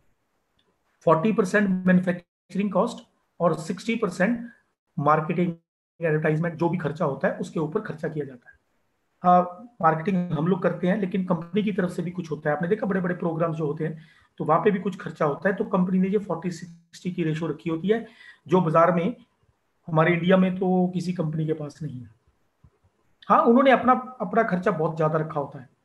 40% मैन्युफैक्चरिंग कॉस्ट और 60% मार्केटिंग एडवर्टाइजमेंट, जो भी खर्चा होता है उसके ऊपर खर्चा किया जाता है। हाँ, मार्केटिंग हम लोग करते हैं, लेकिन कंपनी की तरफ से भी कुछ होता है। आपने देखा बड़े बड़े प्रोग्राम्स जो होते हैं तो वहां पे भी कुछ खर्चा होता है। तो कंपनी ने ये 40-60 की रेशो रखी होती है, जो बाजार में हमारे इंडिया में तो किसी कंपनी के पास नहीं है। हाँ, उन्होंने अपना अपना खर्चा बहुत ज्यादा रखा होता है।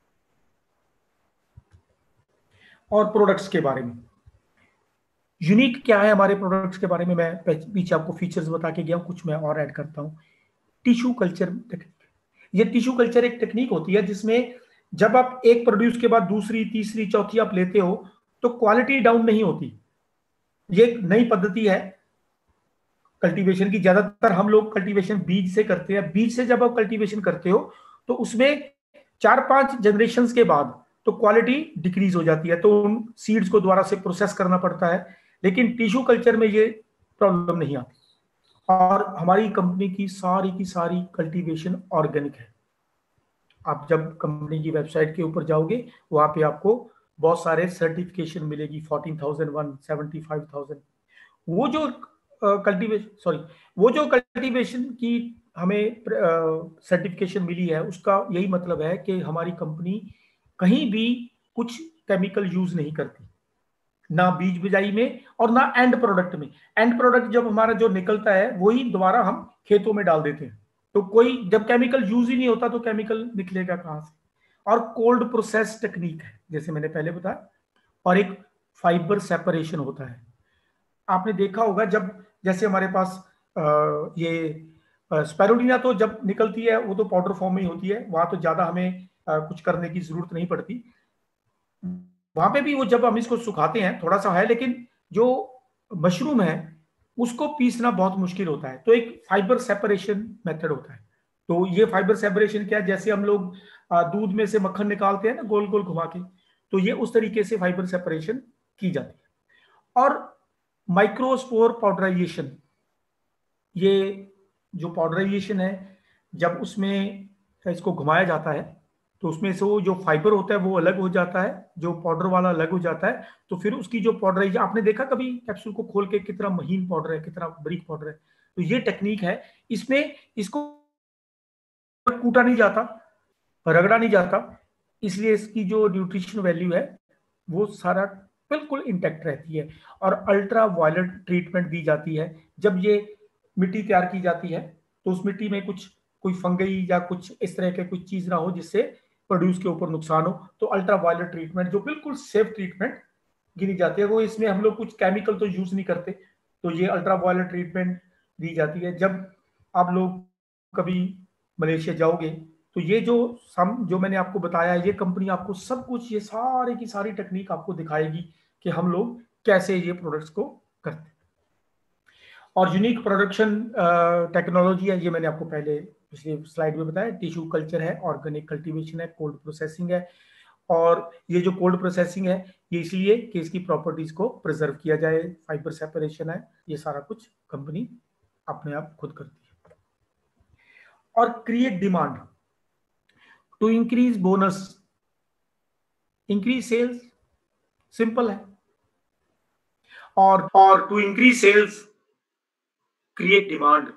और प्रोडक्ट्स के बारे में यूनिक क्या है हमारे प्रोडक्ट्स के बारे में, मैं पीछे आपको फीचर्स बता के गया हूं, कुछ मैं और ऐड करता हूं। टिश्यू कल्चर टेक्निक, ये टिश्यू कल्चर एक टेक्निक होती है जिसमें जब आप एक प्रोड्यूस के बाद दूसरी, तीसरी, चौथी आप लेते हो तो क्वालिटी डाउन नहीं होती। ये एक नई पद्धति है कल्टीवेशन की। ज्यादातर हम लोग कल्टीवेशन बीज से करते हैं। बीज से जब आप कल्टीवेशन करते हो तो उसमें 4-5 जनरेशन के बाद तो क्वालिटी डिक्रीज हो जाती है, तो उन सीड्स को दोबारा से प्रोसेस करना पड़ता है। लेकिन टिश्यू कल्चर में ये प्रॉब्लम नहीं आती। और हमारी कंपनी की सारी कल्टीवेशन ऑर्गेनिक है। आप जब कंपनी की वेबसाइट के ऊपर जाओगे वहां पे आपको बहुत सारे सर्टिफिकेशन मिलेगी, 14,001, 75,000। वो जो कल्टीवेशन सॉरी वो जो कल्टीवेशन की हमें सर्टिफिकेशन मिली है, उसका यही मतलब है कि हमारी कंपनी कहीं भी कुछ केमिकल यूज नहीं करती, ना बीज बिजाई में और ना एंड प्रोडक्ट में। एंड प्रोडक्ट जब हमारा जो निकलता है वही दोबारा हम खेतों में डाल देते हैं। तो कोई जब केमिकल यूज ही नहीं होता तो केमिकल निकलेगा कहां से। और कोल्ड प्रोसेस टेक्निक है जैसे मैंने पहले बताया, और एक फाइबर सेपरेशन होता है। आपने देखा होगा जब जैसे हमारे पास ये स्पाइरुलिना तो जब निकलती है वो तो पाउडर फॉर्म में ही होती है, वहां तो ज्यादा हमें कुछ करने की जरूरत नहीं पड़ती। वहां पे भी वो जब हम इसको सुखाते हैं थोड़ा सा है, लेकिन जो मशरूम है उसको पीसना बहुत मुश्किल होता है, तो एक फाइबर सेपरेशन मेथड होता है। तो ये फाइबर सेपरेशन क्या है, जैसे हम लोग दूध में से मक्खन निकालते हैं ना गोल गोल घुमा के, तो ये उस तरीके से फाइबर सेपरेशन की जाती है। और माइक्रोस्पोर पाउडराइजेशन, ये जो पाउडराइजेशन है जब उसमें इसको घुमाया जाता है तो उसमें से वो जो फाइबर होता है वो अलग हो जाता है, जो पाउडर वाला अलग हो जाता है। तो फिर उसकी जो पाउडराइजेशन, आपने देखा कभी कैप्सूल को खोल के कितना महीन पाउडर है, कितना बारीक पाउडर है। तो ये टेक्निक है, इसमें इसको कूटा नहीं जाता, रगड़ा नहीं जाता, इसलिए इसकी जो न्यूट्रिशन वैल्यू है वो सारा बिल्कुल इंटैक्ट रहती है। और अल्ट्रा वायलेट ट्रीटमेंट दी जाती है। जब ये मिट्टी तैयार की जाती है तो उस मिट्टी में कुछ कोई फंगई या कुछ इस तरह के कुछ चीज ना हो जिससे प्रोड्यूस के ऊपर नुकसान हो, तो अल्ट्रा वायलेट ट्रीटमेंट जो बिल्कुल सेफ ट्रीटमेंट गिनी जाती है, वो इसमें हम लोग कुछ केमिकल तो यूज नहीं करते, तो ये अल्ट्रा वायलेट ट्रीटमेंट दी जाती है। जब आप लोग कभी मलेशिया जाओगे तो ये जो मैंने आपको बताया है, ये कंपनी आपको सब कुछ, ये सारी की सारी टेक्निक आपको दिखाएगी कि हम लोग कैसे ये प्रोडक्ट्स को करते हैं। और यूनिक प्रोडक्शन टेक्नोलॉजी है, ये मैंने आपको पहले पिछले स्लाइड में बताया। टिश्यू कल्चर है, ऑर्गेनिक कल्टीवेशन है, कोल्ड प्रोसेसिंग है। और ये जो कोल्ड प्रोसेसिंग है ये इसलिए कि इसकी प्रॉपर्टीज को प्रिजर्व किया जाए, फाइबर सेपरेशन है, ये सारा कुछ कंपनी अपने आप खुद करती है। और create demand to increase bonus, increase sales, simple है। और to increase sales, create demand.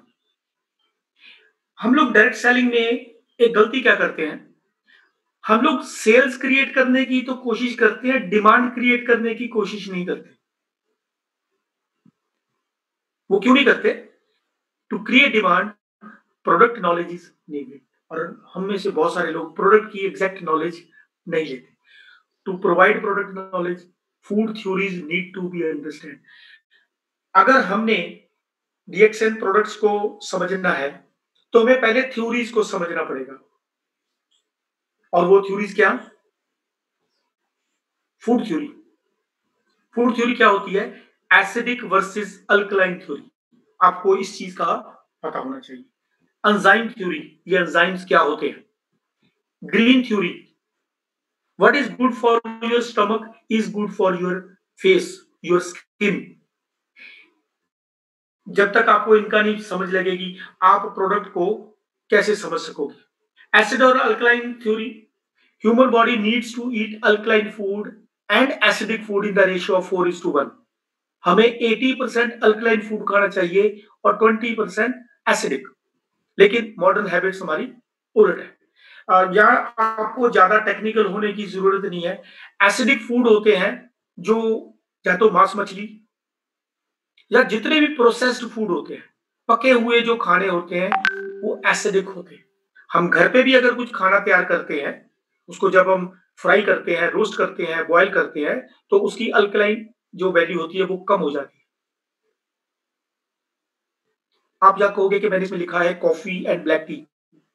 हम लोग डायरेक्ट सेलिंग में एक गलती क्या करते हैं, हम लोग सेल्स क्रिएट करने की तो कोशिश करते हैं, डिमांड क्रिएट करने की कोशिश नहीं करते। वो क्यों नहीं करते? To create demand product knowledge is needed. और हम में से बहुत सारे लोग प्रोडक्ट की एग्जैक्ट नॉलेज नहीं लेते। To provide product knowledge, food theories need to be understand. अगर हमने डीएक्सएन प्रोडक्ट्स को समझना है तो हमें पहले थ्योरीज को समझना पड़ेगा। और वो थ्योरीज क्या? Food theory. फूड थ्योरी क्या होती है? Acidic versus alkaline theory. आपको इस चीज का पता होना चाहिए। एंजाइम थ्योरी, ये एंजाइम्स क्या होते हैं। Green theory, what is good for your stomach is good for your face, your skin. जब तक आपको इनका नहीं समझ लगेगी आप प्रोडक्ट को कैसे समझ सकोगे। एसिड और alkaline theory, human body needs to eat alkaline food and acidic food in the ratio of 4:1। हमें 80% अल्कलाइन फूड खाना चाहिए और 20% एसिडिक। लेकिन मॉडर्न हैबिट्स हमारी उलट है। यहाँ आपको ज्यादा टेक्निकल होने की जरूरत नहीं है। एसिडिक फूड होते हैं जो या तो मांस मछली या जितने भी प्रोसेस्ड फूड होते हैं, पके हुए जो खाने होते हैं वो एसिडिक होते हैं। हम घर पे भी अगर कुछ खाना तैयार करते हैं, उसको जब हम फ्राई करते हैं, रोस्ट करते हैं, बॉयल करते हैं, तो उसकी अल्कलाइन जो वैल्यू होती है वो कम हो जाती है। आप क्या कहोगे कि मैंने इसमें लिखा है coffee and black tea.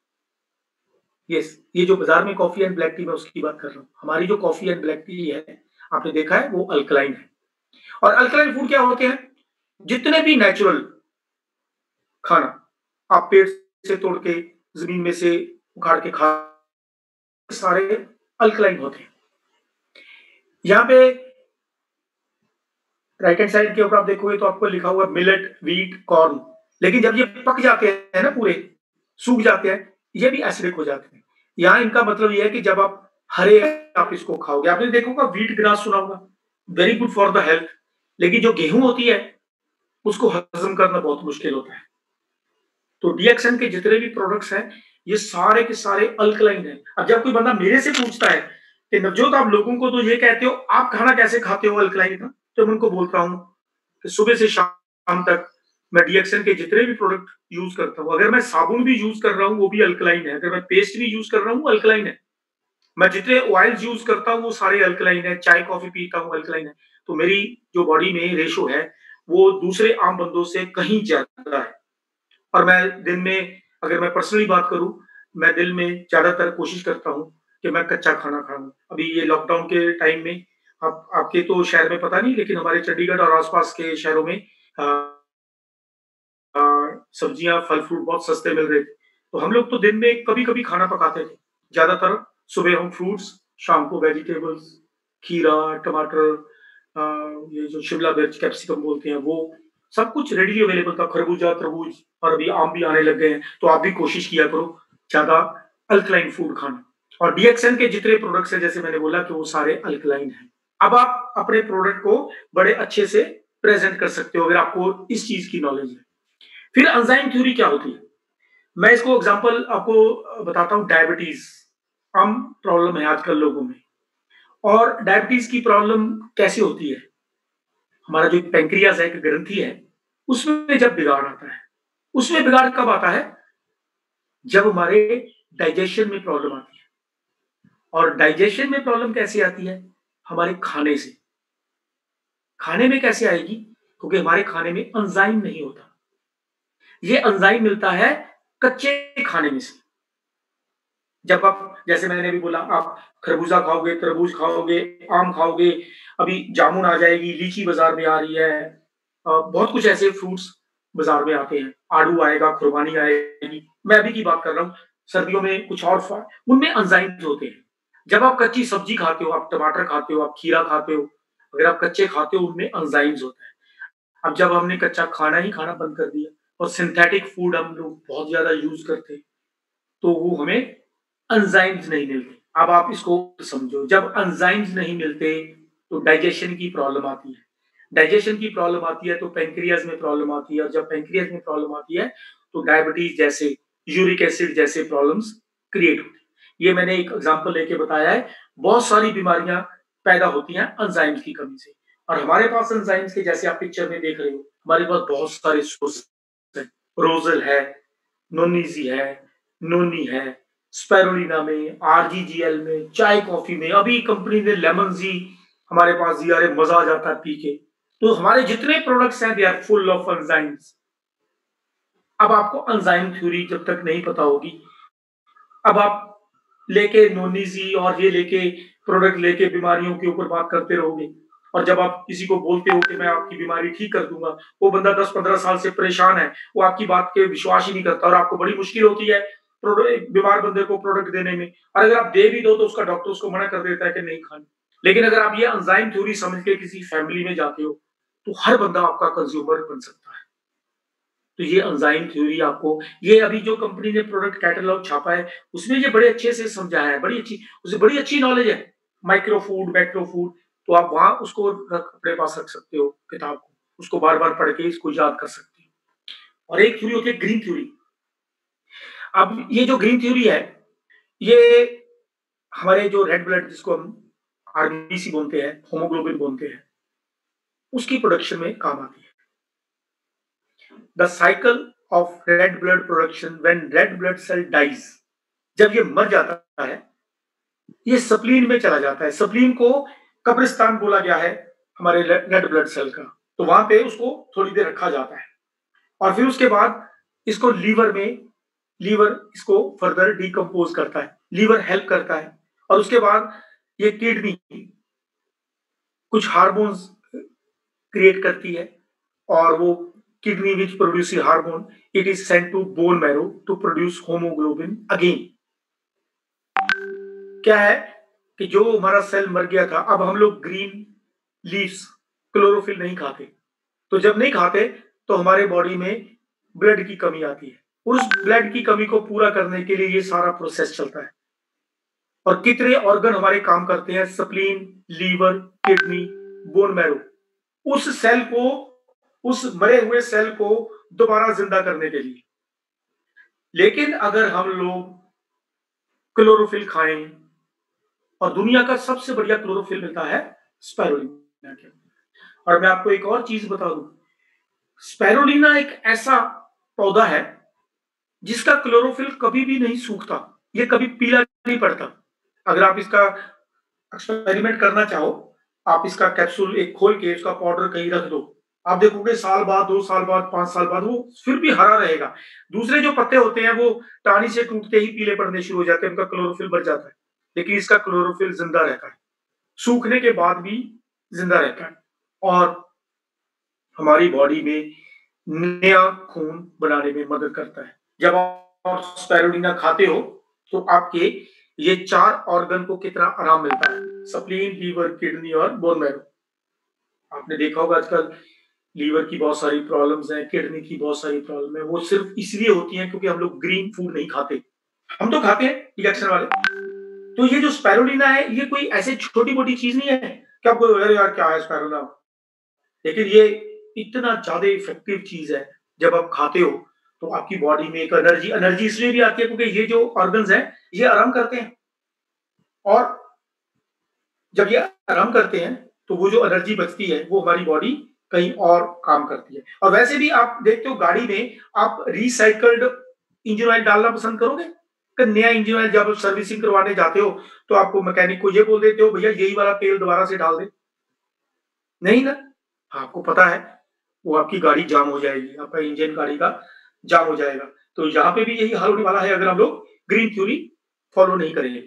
Yes, ये जो बाजार में कॉफी एंड ब्लैक टी मैं उसकी बात कर रहा हूँ। हमारी जो कॉफी एंड ब्लैक टी है आपने देखा है वो अल्कलाइन है। और अल्कलाइन फूड क्या होते हैं? जितने भी नेचुरल खाना आप पेड़ से तोड़ के, जमीन में से उखाड़ के खा, सारे अल्कलाइन होते हैं। यहाँ पे राइट हैंड साइड के ऊपर आप देखोगे तो आपको लिखा हुआ मिलेट, व्हीट, कॉर्न। लेकिन जब ये पक जाते हैं ना, पूरे सूख जाते हैं, ये भी एसिडिक हो जाते हैं। यहाँ इनका मतलब ये है कि जब आप हरे आप इसको खाओगे, आपने देखोगा व्हीट ग्रास सुना होगा, very good for the health. लेकिन जो गेहूं होती है उसको हजम करना बहुत मुश्किल होता है। तो डीएक्सएन के जितने भी प्रोडक्ट्स हैं, ये सारे के सारे अल्कलाइन हैं। अब जब कोई बंदा मेरे से पूछता है कि नवजोत आप लोगों को तो ये कहते हो, आप खाना कैसे खाते हो अल्कलाइन का, तो मैं उनको बोलता हूँ कि सुबह से शाम तक मैं डीएक्सएन के जितने भी प्रोडक्ट यूज करता हूँ, अगर मैं साबुन भी यूज कर रहा हूँ वो भी अल्कलाइन है, अगर मैं पेस्ट भी यूज कर रहा हूँ अल्कलाइन है, मैं जितने ऑयल्स यूज करता हूँ वो सारे अल्कलाइन है, चाय कॉफी पीता हूँ अल्कलाइन है। तो मेरी जो बॉडी में रेशो है वो दूसरे आम बंदों से कहीं ज्यादा है। और मैं दिन में, अगर मैं पर्सनली बात करूं, मैं दिन में ज्यादातर कोशिश करता हूं कि मैं कच्चा खाना खाऊं। अभी ये लॉकडाउन के टाइम में, आप आपके तो शहर में पता नहीं, लेकिन हमारे चंडीगढ़ और आसपास के शहरों में सब्जियां, फल फ्रूट बहुत सस्ते मिल रहे थे। तो हम लोग तो दिन में कभी कभी खाना पकाते थे। ज्यादातर सुबह हम फ्रूट्स, शाम को वेजिटेबल्स, खीरा, टमाटर, ये जो शिमला मिर्च, कैप्सिकम बोलते हैं, वो सब कुछ रेडी अवेलेबल था। खरबूजा, तरबूज, और अभी आम भी आने लग गए हैं। तो आप भी कोशिश किया करो ज्यादा अल्कलाइन फूड खाना। और डीएक्सएन के जितने प्रोडक्ट्स हैं, जैसे मैंने बोला कि वो सारे अल्कलाइन हैं। अब आप अपने प्रोडक्ट को बड़े अच्छे से प्रेजेंट कर सकते हो अगर आपको इस चीज की नॉलेज है। फिर एंजाइम थ्योरी क्या होती है, मैं इसको एग्जांपल आपको बताता हूँ। डायबिटीज आम प्रॉब्लम है आजकल लोगों में। और डायबिटीज की प्रॉब्लम कैसे होती है, हमारा जो पेंक्रियाज है, एक ग्रंथि है, उसमें जब बिगाड़ आता है, उसमें बिगाड़ कब आता है? जब हमारे डाइजेशन में प्रॉब्लम आती है। और डाइजेशन में प्रॉब्लम कैसे आती है? हमारे खाने से। खाने में कैसे आएगी? क्योंकि हमारे खाने में एंजाइम नहीं होता। ये एंजाइम मिलता है कच्चे खाने में से। जब आप, जैसे मैंने भी बोला, आप खरबूजा खाओगे, तरबूज खाओगे, आम खाओगे, अभी जामुन आ जाएगी, लीची बाजार में आ रही है, बहुत कुछ ऐसे फ्रूट्स बाजार में आते हैं, आड़ू आएगा, खुरबानी आएगी, मैं अभी की बात कर रहा हूँ। सर्दियों में कुछ और उनमें एंजाइम्स होते हैं। जब आप कच्ची सब्जी खाते हो, आप टमाटर खाते हो, आप खीरा खाते हो, अगर आप कच्चे खाते हो, उनमें एंजाइम्स होते हैं। अब जब हमने कच्चा खाना ही खाना बंद कर दिया और सिंथेटिक फूड हम लोग बहुत ज्यादा यूज करते हैं, तो वो हमें एंजाइम्स नहीं मिलते। अब आप इसको समझो, जब एंजाइम्स नहीं मिलते तो डाइजेशन की प्रॉब्लम आती है। डाइजेशन की प्रॉब्लम आती है तो पेंक्रियाज में प्रॉब्लम आती है, और जब पेंक्रियाज में प्रॉब्लम आती है तो डायबिटीज जैसे, यूरिक एसिड जैसे प्रॉब्लम्स क्रिएट होती है। ये मैंने एक एग्जांपल लेके बताया है। बहुत सारी बीमारियां पैदा होती हैं एंजाइम्स की कमी से। और हमारे पास एंजाइम्स के, जैसे आप पिक्चर में देख रहे हो, हमारे पास बहुत सारे सोर्स है। रोजल है, नोनीजी है, नोनी है, स्पाइरुलिना में, आरजीजीएल में, चाय कॉफी में, अभी कंपनी ने लेमन जी हमारे पास दिया, अरे मजा आ जाता है पी के। तो हमारे जितने प्रोडक्ट्स हैं, they are full of enzymes. अब आपको एंजाइम थ्योरी जब तक नहीं पता होगी, अब आप लेके नोनीजी और ये लेके प्रोडक्ट लेके बीमारियों के ऊपर बात करते रहोगे, और जब आप किसी को बोलते हो कि मैं आपकी बीमारी ठीक कर दूंगा, वो बंदा 10-15 साल से परेशान है, वो आपकी बात के विश्वास ही नहीं करता, और आपको बड़ी मुश्किल होती है बीमार बंदे को प्रोडक्ट देने में। और अगर आप दे भी दो तो उसका डॉक्टर उसको मना कर देता है कि नहीं खानी। लेकिन अगर आप ये एंजाइम थ्योरी समझ के किसी फैमिली में जाते हो, तो हर बंदा आपका कंज्यूमर बन सकता है। तो ये एंजाइम थ्योरी आपको, ये अभी जो कंपनी ने प्रोडक्ट कैटलॉग छापा है, उसमें ये बड़े अच्छे से समझाया है, बड़ी अच्छी, उसे बड़ी अच्छी नॉलेज है। माइक्रो फूड, मैक्रो फूड, तो आप वहां उसको अपने पास रख सकते हो किताब को, उसको बार बार पढ़ के इसको याद कर सकते हो। और एक थ्योरी होती है ग्रीन थ्योरी। अब ये जो ग्रीन थ्योरी है, ये हमारे जो रेड ब्लड, जिसको हम आरबीसी बोलते हैं, होमोग्लोबिन बोलते हैं, उसकी प्रोडक्शन में काम आती है। The cycle of red blood production when red blood cell dies, जब ये मर जाता है, ये सप्लीन में चला जाता है। सप्लीन को कब्रिस्तान बोला गया है हमारे रेड ब्लड सेल का। तो वहां पे उसको थोड़ी देर रखा जाता है, और फिर उसके बाद इसको लीवर में, लीवर इसको फर्दर डिकम्पोज करता है, लीवर हेल्प करता है, और उसके बाद ये किडनी कुछ हार्मोन्स क्रिएट करती है और वो kidney which produce hormone, it is sent to bone marrow to produce haemoglobin again. क्या है कि जो हमारा सेल मर गया था, अब हम लोग ग्रीन लीव्स क्लोरोफिल नहीं खाते, तो जब नहीं खाते तो हमारे बॉडी में ब्लड की कमी आती है। उस ब्लड की कमी को पूरा करने के लिए ये सारा प्रोसेस चलता है। और कितने ऑर्गन हमारे काम करते हैं, spleen, liver, kidney, bone marrow, उस सेल को, उस मरे हुए सेल को दोबारा जिंदा करने के लिए। लेकिन अगर हम लोग क्लोरोफिल खाएं, और दुनिया का सबसे बढ़िया क्लोरोफिल मिलता है स्पाइरुलिना के। और मैं आपको एक और चीज बता दूं, स्पाइरुलिना एक ऐसा पौधा है जिसका क्लोरोफिल कभी भी नहीं सूखता, ये कभी पीला नहीं पड़ता। अगर आप इसका एक्सपेरिमेंट करना चाहो, आप इसका कैप्सूल एक खोल के उसका पाउडर कहीं रख दो, आप देखोगे साल बाद, 2 साल बाद, 5 साल बाद वो फिर भी हरा रहेगा। दूसरे जो पत्ते होते हैं वो टानी से टूटते ही पीले पड़ने शुरू हो जाते हैं, उनका क्लोरोफिल बढ़ जाता है, लेकिन इसका क्लोरोफिल जिंदा रहता है, सूखने के बाद भी जिंदा रहता है और हमारी बॉडी में नया खून बनाने में मदद करता है। जब आप स्पाइरुलिना खाते हो तो आपके ये 4 ऑर्गन को कितना आराम मिलता है, स्प्लीन, लीवर, किडनी और बोन मैरो। आपने देखा होगा आजकल लीवर की बहुत सारी प्रॉब्लम्स हैं, किडनी की बहुत सारी प्रॉब्लम है, वो सिर्फ इसलिए होती हैं क्योंकि हम लोग ग्रीन फूड नहीं खाते। हम तो खाते हैं इंजेक्शन वाले। तो ये जो स्पाइरुलिना है, ये कोई ऐसे छोटी-मोटी चीज नहीं है कि आपको अरे यार क्या है स्पाइरुलिना, लेकिन ये इतना ज्यादा इफेक्टिव चीज है। जब आप खाते हो तो आपकी बॉडी में एक एनर्जी एनर्जी इसलिए भी आती है क्योंकि ये जो ऑर्गन्स हैं ये आराम करते हैं, और जब ये आराम करते हैं तो वो जो एनर्जी बचती है वो हमारी बॉडी कहीं और काम करती है। और वैसे भी आप देखते हो गाड़ी में आप रिसाइकल्ड इंजन ऑयल डालना पसंद करोगे? कि नया इंजन ऑयल जब आप सर्विसिंग करवाने जाते हो तो आपको मैकेनिक को ये बोल देते हो भैया यही वाला तेल दोबारा से डाल दे? नहीं ना? आपको पता है वो आपकी गाड़ी जाम हो जाएगी, आपका इंजन गाड़ी का जाम हो जाएगा। तो यहाँ पे भी यही हाल होने वाला है अगर हम लोग ग्रीन थ्योरी फॉलो नहीं करेंगे।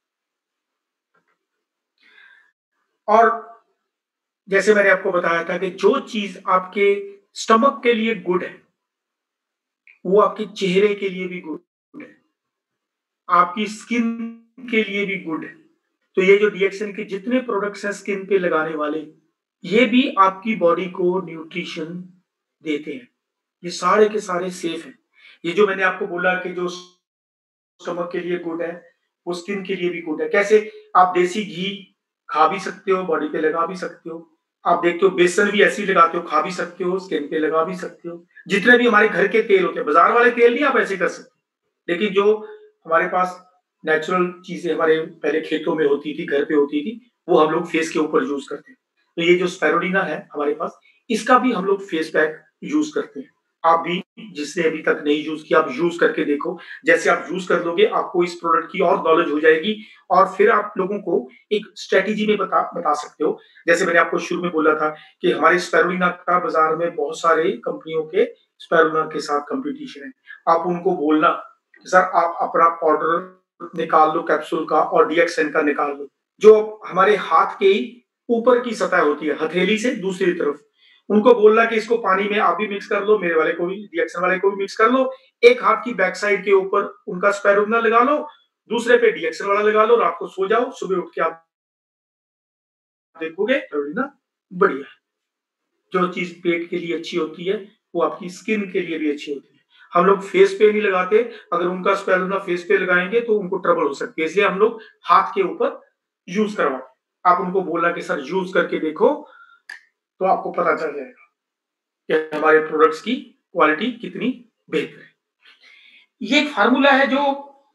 और जैसे मैंने आपको बताया था कि जो चीज आपके स्टमक के लिए गुड है वो आपके चेहरे के लिए भी गुड है, आपकी स्किन के लिए भी गुड है। तो ये जो डीएक्सएन के जितने प्रोडक्ट्स हैं स्किन पे लगाने वाले, ये भी आपकी बॉडी को न्यूट्रिशन देते हैं। ये सारे के सारे सेफ हैं। ये जो मैंने आपको बोला कि जो स्टमक के लिए गुड है वो स्किन के लिए भी गुड है। कैसे? आप देसी घी खा भी सकते हो, बॉडी पे लगा भी सकते हो। आप देखते हो बेसन भी ऐसे ही लगाते हो, खा भी सकते हो, स्किन पे लगा भी सकते हो। जितने भी हमारे घर के तेल होते हैं, बाजार वाले तेल नहीं आप ऐसे कर सकते, लेकिन जो हमारे पास नेचुरल चीजें हमारे पहले खेतों में होती थी, घर पे होती थी, वो हम लोग फेस के ऊपर यूज करते हैं। तो ये जो स्पाइरुलिना है हमारे पास, इसका भी हम लोग फेस पैक यूज करते हैं। आप भी जिसने अभी तक नहीं यूज किया, आप यूज करके देखो। जैसे आप यूज कर लोगे आपको इस प्रोडक्ट की और नॉलेज हो जाएगी, और फिर आप लोगों को एक स्ट्रेटेजी में बता सकते हो। जैसे मैंने आपको शुरू में बोला था कि हमारे स्पाइरुलिना का बाजार में बहुत सारे कंपनियों के स्पाइरुलिना के साथ कंपटीशन है। आप उनको बोलना सर आप अपना पाउडर निकाल लो कैप्सूल का और डीएक्सएन का निकाल लो, जो हमारे हाथ के ऊपर की सतह होती है हथेली से दूसरी तरफ, उनको बोलना कि इसको पानी में आप भी मिक्स कर लो, मेरे वाले को भी, डीएक्सएन वाले को भी मिक्स कर लो। एक हाथ की बैक साइड के ऊपर उनका स्पाइरुलिना लगा लो, दूसरे पे डीएक्सएन वाला लगा लो, रात को सो जाओ, सुबह उठ के आप देखोगे स्पाइरुलिना बढ़िया है। जो चीज पेट के लिए अच्छी होती है वो आपकी स्किन के लिए भी अच्छी होती है। हम लोग फेस पे नहीं लगाते, अगर उनका स्पाइरुलिना फेस पे लगाएंगे तो उनको ट्रबल हो सकती है, इसलिए हम लोग हाथ के ऊपर यूज करवाते। आप उनको बोलना कि सर यूज करके देखो, तो आपको पता चल जाएगा कि हमारे प्रोडक्ट्स की क्वालिटी कितनी बेहतर है। ये एक फार्मूला है जो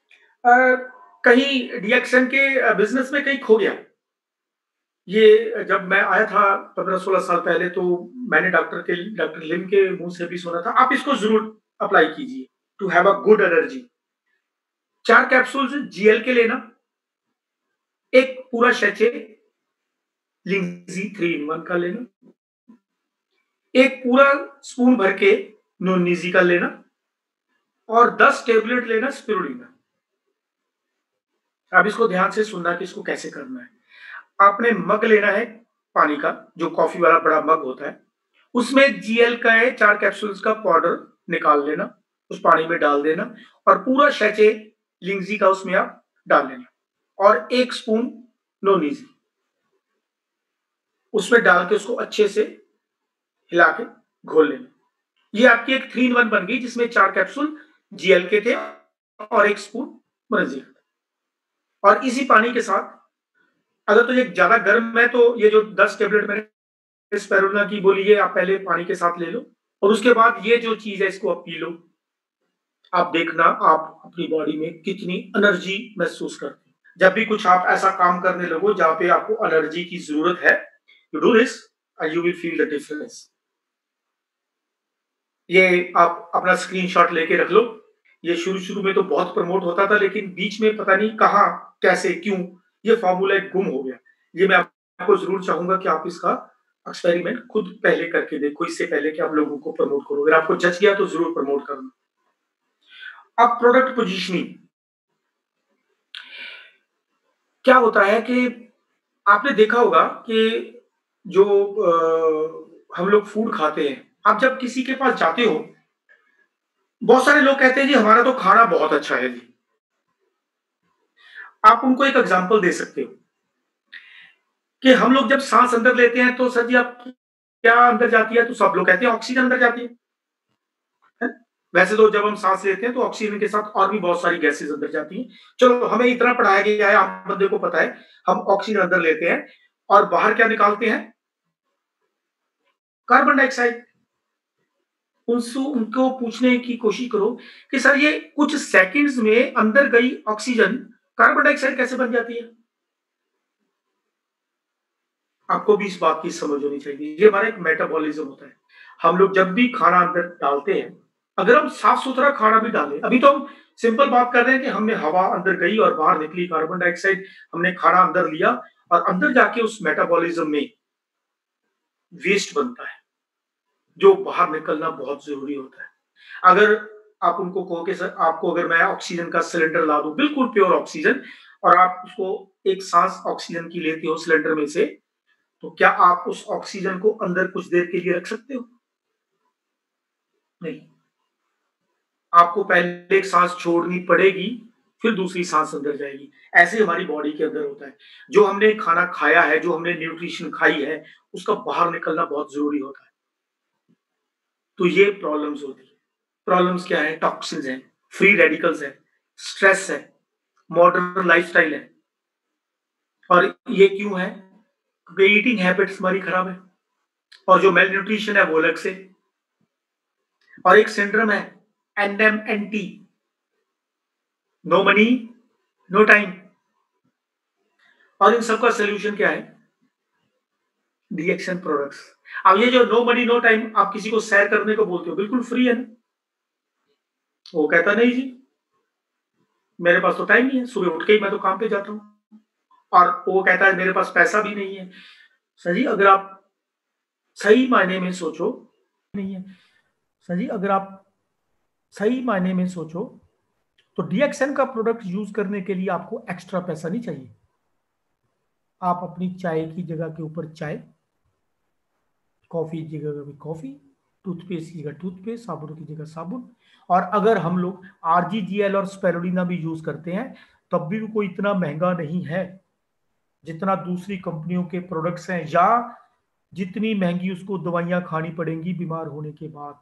कहीं डीएक्सएन के बिजनेस में कहीं खो गया। ये जब मैं आया था 15-16 साल पहले, तो मैंने डॉक्टर लिम के मुंह से भी सुना था, आप इसको जरूर अप्लाई कीजिए to have a good energy. 4 capsules GL के लेना, एक पूरा शैचे लिंजी 3 in 1 का लेना, एक पूरा स्पून भर के नोनिजी का लेना, और 10 टेबलेट लेना स्पिरुलिना। अब इसको ध्यान से सुनना कि इसको कैसे करना है। आपने मग लेना है पानी का, जो कॉफी वाला बड़ा मग होता है, उसमें जीएल का 4 कैप्सूल्स का पाउडर निकाल लेना, उस पानी में डाल देना और पूरा सैचे लिंगजी का उसमें आप डाल लेना और 1 स्पून नोनीजी उसमें डाल के उसको अच्छे से हिला के घोल लेना। ये आपकी एक 3 in 1 बन गई, जिसमें 4 कैप्सूल जीएल के थे और 1 स्पून मर्जी। और इसी पानी के साथ अगर तो ये ज्यादा गर्म है तो ये जो 10 टेबलेट मैंने स्पाइरुलिना की बोली है, आप पहले पानी के साथ ले लो और उसके बाद ये जो चीज है इसको आप पी लो। आप देखना आप अपनी बॉडी में कितनी एनर्जी महसूस करते हैं। जब भी कुछ आप ऐसा काम करने लगो जहां पे आपको एनर्जी की जरूरत है, you do this and you will feel the difference. ये आप अपना स्क्रीनशॉट लेके रख लो। ये शुरू में तो बहुत प्रमोट होता था, लेकिन बीच में पता नहीं कहां कैसे क्यों ये फॉर्मूला गुम हो गया। ये मैं आपको जरूर चाहूंगा कि आप इसका एक्सपेरिमेंट खुद पहले करके देखो, इससे पहले कि आप लोगों को प्रमोट करो। अगर आपको जच गया तो जरूर प्रमोट करना। अब प्रोडक्ट पोजीशनिंग क्या होता है कि आपने देखा होगा कि जो हम लोग फूड खाते हैं, आप जब किसी के पास जाते हो, बहुत सारे लोग कहते हैं जी हमारा तो खाना बहुत अच्छा है जी। आप उनको एक एग्जांपल दे सकते हो कि हम लोग जब सांस अंदर लेते हैं तो सर जी आप क्या अंदर जाती है, तो सब लोग कहते हैं ऑक्सीजन अंदर जाती है? वैसे तो जब हम सांस लेते हैं तो ऑक्सीजन के साथ और भी बहुत सारी गैसेस अंदर जाती हैं। चलो हमें इतना पढ़ाया गया है, आम बंदे को पता है, हम ऑक्सीजन अंदर लेते हैं और बाहर क्या निकालते हैं? Carbon dioxide. उनको पूछने की कोशिश करो कि सर ये कुछ सेकंड्स में अंदर गई ऑक्सीजन कार्बन डाइऑक्साइड कैसे बन जाती है? आपको भी इस बात की समझ होनी चाहिए। ये हमारा एक मेटाबॉलिज्म होता है। हम लोग जब भी खाना अंदर डालते हैं, अगर हम साफ सुथरा खाना भी डालें, अभी तो हम सिंपल बात कर रहे हैं कि हमने हवा अंदर गई और बाहर निकली कार्बन डाइऑक्साइड, हमने खाना अंदर लिया और अंदर जाके उस मेटाबॉलिज्म में वेस्ट बनता है जो बाहर निकलना बहुत जरूरी होता है। अगर आप उनको कहो कि सर आपको अगर मैं ऑक्सीजन का सिलेंडर ला दूं, बिल्कुल प्योर ऑक्सीजन, और आप उसको एक सांस ऑक्सीजन की लेते हो सिलेंडर में से, तो क्या आप उस ऑक्सीजन को अंदर कुछ देर के लिए रख सकते हो? नहीं। आपको पहले एक सांस छोड़नी पड़ेगी, फिर दूसरी सांस अंदर जाएगी। ऐसे हमारी बॉडी के अंदर होता है। जो हमने खाना खाया है, जो हमने न्यूट्रिशन खाई है, उसका बाहर निकलना बहुत जरूरी होता है। तो ये प्रॉब्लम्स होती है। प्रॉब्लम्स क्या है? टॉक्सिन्स हैं, फ्री रेडिकल्स है, स्ट्रेस है, मॉडर्न लाइफस्टाइल है। और ये क्यों है? क्योंकि ईटिंग हैबिट्स हमारी खराब है और जो मेल न्यूट्रिशन है वो अलग से। और एक सिंड्रोम है NMNT, no money no time. और इन सबका सोल्यूशन क्या है? DXN products. अब ये जो नो मनी नो टाइम, आप किसी को सैर करने को बोलते हो, बिल्कुल फ्री है ना, वो कहता नहीं जी मेरे पास तो टाइम नहीं है, सुबह उठ के ही मैं तो काम पे जाता हूं। और वो कहता है मेरे पास पैसा भी नहीं है। सही, अगर आप सही मायने में सोचो, नहीं है सही, अगर आप सही मायने में सोचो तो डीएक्सन का प्रोडक्ट यूज करने के लिए आपको एक्स्ट्रा पैसा नहीं चाहिए। आप अपनी चाय की जगह के ऊपर चाय, कॉफी की जगह पे कॉफी, टूथपेस्ट की जगह टूथपेस्ट, साबुन की जगह साबुन। और अगर हम लोग आरजीजीएल और स्पाइरुलिना भी यूज करते हैं तब भी कोई इतना महंगा नहीं है जितना दूसरी कंपनियों के प्रोडक्ट्स हैं, या जितनी महंगी उसको दवाइयां खानी पड़ेंगी बीमार होने के बाद।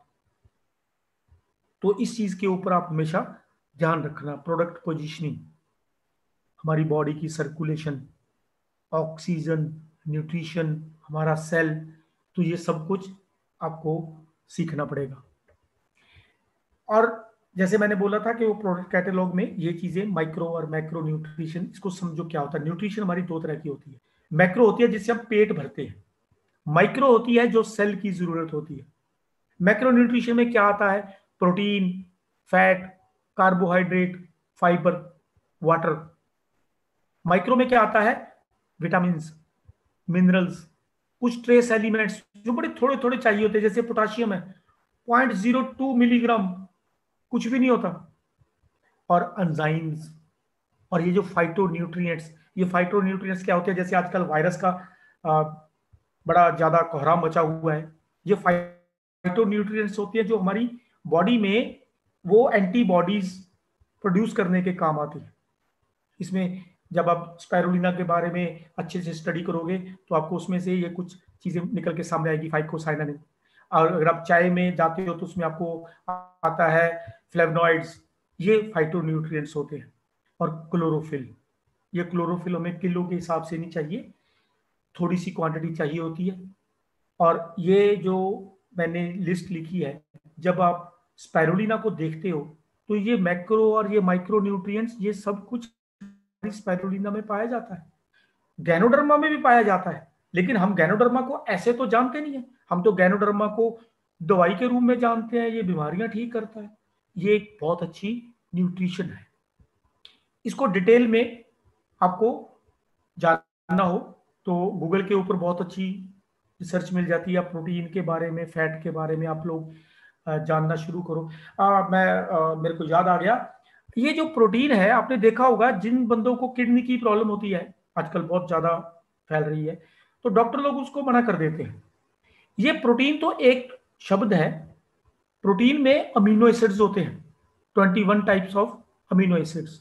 तो इस चीज के ऊपर आप हमेशा ध्यान रखना। प्रोडक्ट पोजीशनिंग, हमारी बॉडी की सर्कुलेशन, ऑक्सीजन, न्यूट्रिशन, हमारा सेल, तो ये सब कुछ आपको सीखना पड़ेगा। और जैसे मैंने बोला था कि वो प्रोडक्ट कैटेलॉग में ये चीजें माइक्रो और मैक्रो न्यूट्रिशन, इसको समझो क्या होता है। न्यूट्रिशन हमारी 2 तरह की होती है। मैक्रो होती है जिससे हम पेट भरते हैं, माइक्रो होती है जो सेल की जरूरत होती है। मैक्रो न्यूट्रिशन में क्या आता है? Protein, fat, carbohydrate, fibre, water. Micro में क्या आता है? विटामिन, मिनरल्स, कुछ ट्रेस एलिमेंट्स जो बड़े थोड़े थोड़े चाहिए होते हैं, जैसे पोटाशियम है 0.02 मिलीग्राम, कुछ भी नहीं होता। और एंजाइम्स, और ये जो फाइटोन्यूट्रिएंट्स, ये फाइटोन्यूट्रिएंट्स क्या होते हैं? जैसे आजकल वायरस का बड़ा ज्यादा कोहराम मचा हुआ है, ये फाइटोन्यूट्रिएंट्स होती है जो हमारी बॉडी में वो एंटीबॉडीज प्रोड्यूस करने के काम आती है। इसमें जब आप स्पाइरुलिना के बारे में अच्छे से स्टडी करोगे तो आपको उसमें से ये कुछ चीजें निकल के सामने आएगी, फाइकोसाइनानिन। और अगर आप चाय में जाते हो तो उसमें आपको आता है फ्लेवनॉइड्स, ये फाइटोन्यूट्रिएंट्स होते हैं। और क्लोरोफिल, ये क्लोरोफिल हमें किलो के हिसाब से नहीं चाहिए, थोड़ी सी क्वांटिटी चाहिए होती है। और ये जो मैंने लिस्ट लिखी है, जब आप स्पाइरुलिना को देखते हो तो ये मैक्रो और ये माइक्रो न्यूट्रिएंट्स ये सब कुछ स्पाइरुलिना में पाया जाता है, गैनोडर्मा में भी पाया जाता है। लेकिन हम गैनोडर्मा को ऐसे तो जानते नहीं है, हम तो गैनोडर्मा को दवाई के रूप में जानते हैं, ये बीमारियां ठीक करता है। ये एक बहुत अच्छी न्यूट्रिशन है। इसको डिटेल में आपको जानना हो तो गूगल के ऊपर बहुत अच्छी रिसर्च मिल जाती है। प्रोटीन के बारे में, फैट के बारे में आप लोग जानना शुरू करो। मेरे को याद आ गया, ये जो प्रोटीन है आपने देखा होगा, जिन बंदों को किडनी की प्रॉब्लम होती है, आजकल बहुत ज्यादा फैल रही है, तो डॉक्टर लोग उसको मना कर देते हैं। ये प्रोटीन तो एक शब्द है, प्रोटीन में अमीनो एसिड्स होते हैं, 21 टाइप्स ऑफ अमीनो एसिड्स।